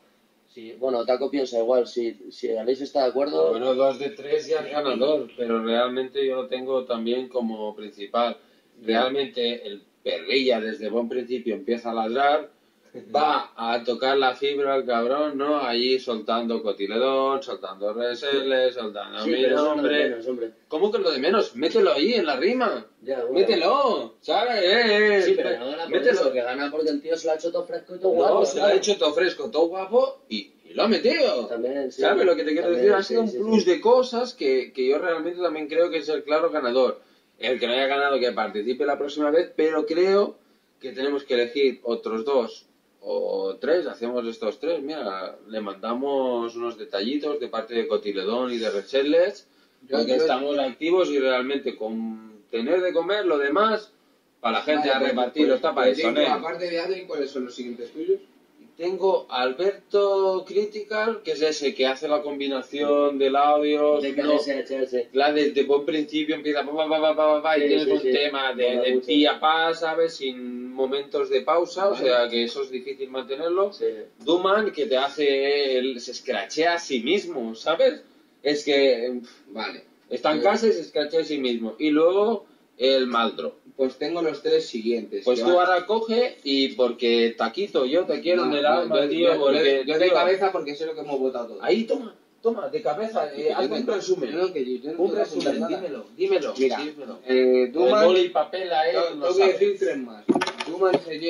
Sí, bueno, Taco piensa igual, si Aleix está de acuerdo... Bueno, 2 de 3 ya es ganador, pero realmente yo lo tengo también como principal. Realmente el perrilla desde buen principio empieza a ladrar, va a tocar la fibra el cabrón, ¿no? Allí soltando cotiledón, soltando RSL, soltando Sí, mi pero eso es lo de nombre. menos, hombre. ¿Cómo que lo de menos? Mételo ahí en la rima. Ya, bueno. Mételo, ¿sabes? Sí, pero no gana por mételo. eso, que gana porque el tío se lo ha hecho todo fresco y todo No, guapo. se lo ha hecho todo fresco, todo guapo y lo ha metido. También, sí. ¿Sabes lo que te quiero También, decir? Ha sido sí, un plus de cosas que yo realmente también creo que es el claro ganador. El que no haya ganado que participe la próxima vez, pero creo que tenemos que elegir otros 2 o 3, hacemos estos 3, mira, le mandamos unos detallitos de parte de Cotiledón y de Recheles, porque estamos activos y realmente con tener de comer lo demás, para la gente a repartir, está para eso, ¿no? Aparte de Adrien, ¿cuáles son los siguientes tuyos? Tengo Alberto Critical, que es ese que hace la combinación del audio. De no, KSHS. la de buen principio empieza y Sí, tienes sí, un sí. tema Mola de mucho. pi a pa, ¿sabes? Sin momentos de pausa, o Vale. sea que eso es difícil mantenerlo. Sí. Duman, que te hace, se escrachea a sí mismo, ¿sabes? Es que, Vale. está en casa y se escrachea a sí mismo. Y luego el Maldro. Pues tengo los 3 siguientes. Pues que tú van- ahora coge y porque Taquito, yo te quiero en el No, alma, yo- tío, yo- porque... yo de tío, cabeza porque sé lo que hemos votado todos. Ahí, toma, de cabeza, haz un resumen. No, que yo no Un puedo apuntar resumen, nada. dímelo. Mira, dímelo. Duman... El boli y papel a él, Tengo lo que sabe. decir 3 más. Duman se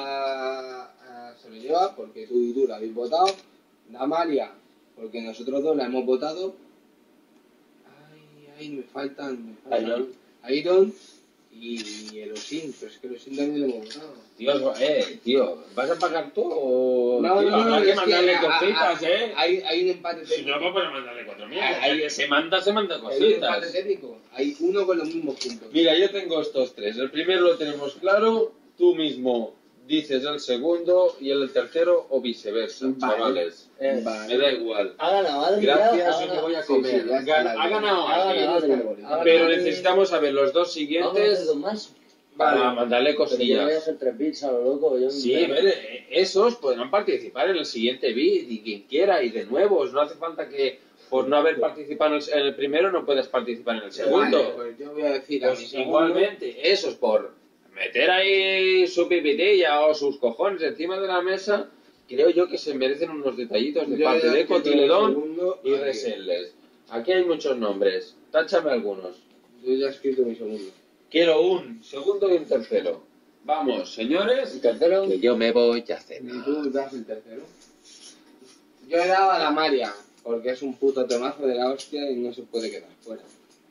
lo lleva porque tú y tú la habéis votado. Damalia, porque nosotros 2 la hemos votado. Ay, me faltan. Iron y el Osin, pero es que el Osin también lo hemos votado. Tío, ¿vas a pagar tú o...? No, tío, no, habrá no, que es mandarle que cositas, hay un empate Si técnico. no, pues para mandarle 4.000. Ahí se manda Hay un empate cositas. técnico. Hay uno con los mismos puntos. Mira, yo tengo estos 3. El primero lo tenemos claro, tú mismo dices el segundo y el tercero o viceversa, Vale. chavales. Vale. Me da igual. Ha ganado Adri. Gracias, ha y que ganado. voy a Sí, comer. sí, ya está. Ha ganado Ha Adri. ganado Adri. Pero necesitamos saber los 2 Vamos a hacer siguientes 2 más. para mandarle Pero yo no voy a cosillas. hacer 3 bits a lo loco. Yo Sí, esos podrán participar en el siguiente beat y quien quiera y de nuevos. No hace falta que por no haber participado en el primero no puedas participar en el segundo. Vale, pues yo voy a decir a mi Pues segundo. igualmente, esos por meter ahí su pipitilla o sus cojones encima de la mesa, creo yo que se merecen unos detallitos de Yo parte ya de escrito el Cotiledón segundo, y aquí. Reseldes. Aquí hay muchos nombres, táchame algunos. Yo ya he escrito mi segundo. Quiero un segundo y un tercero. Vamos, señores, El tercero. que yo me voy a cenar. Y tú das el tercero. Yo he dado a la Maria, porque es un puto temazo de la hostia y no se puede quedar fuera.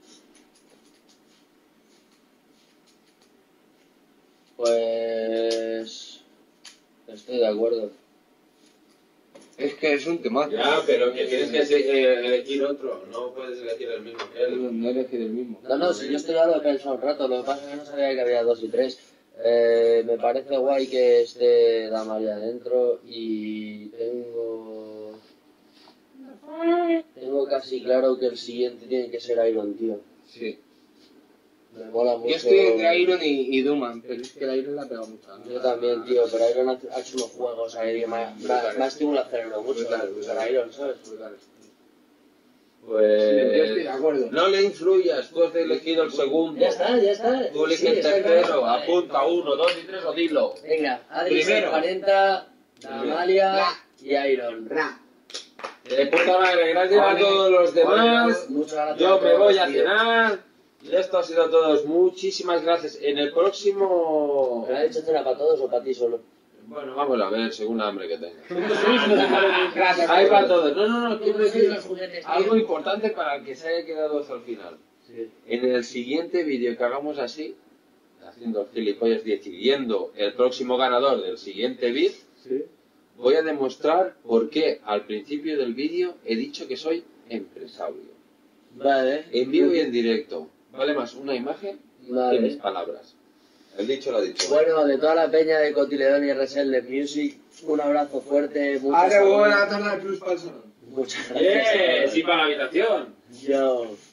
Pues... Estoy de acuerdo. Es que es un temazo. Ya, pero que tienes que elegir otro, no puedes elegir el mismo que él. No he elegido el mismo. No, si yo estoy ya lo he pensado un rato, lo que pasa es que no sabía que había 2 y 3. Me parece guay que esté Damaria adentro y tengo casi claro que el siguiente tiene que ser Iron, tío. Sí. Me mola mucho. Yo estoy entre Iron y Duman, pero es que el Iron la ha pegado mucho. Yo también, tío, pero Iron ha hecho unos juegos ahí que me ha estimulado el cerebro mucho. Pero Iron, ¿sabes? Pues... Yo estoy Pues... de acuerdo. No le influyas, tú has elegido el segundo. Ya está. Tú elige Sí, el está tercero, claro. apunta 1, 2 y 3 o dilo. Venga, Adri Primero. 40, Damalia y Iron. De puta madre, gracias a todos los demás. Muchas gracias Yo a me todos, voy a tío. cenar. Y esto ha sido a todos. Muchísimas gracias. En el próximo... ¿Me ha dicho cena para todos o para ti solo? Bueno, vamos a ver, según la hambre que tenga. Gracias. Ahí para todos. No, quiero decir los juguetes, tío. algo importante para el que se haya quedado hasta el final. Sí. En el siguiente vídeo que hagamos así, haciendo el gilipollas, decidiendo el próximo ganador del siguiente beat, voy a demostrar por qué al principio del vídeo he dicho que soy empresario. Vale. En vivo y en directo. Vale más una imagen que mis palabras. El dicho lo ha dicho. Bueno, de toda la peña de Cotiledón y Reseldes Music, un abrazo fuerte. Muchas Ahora buena tarde al Plus para el salón. Muchas gracias. Sí, para la habitación. Yo.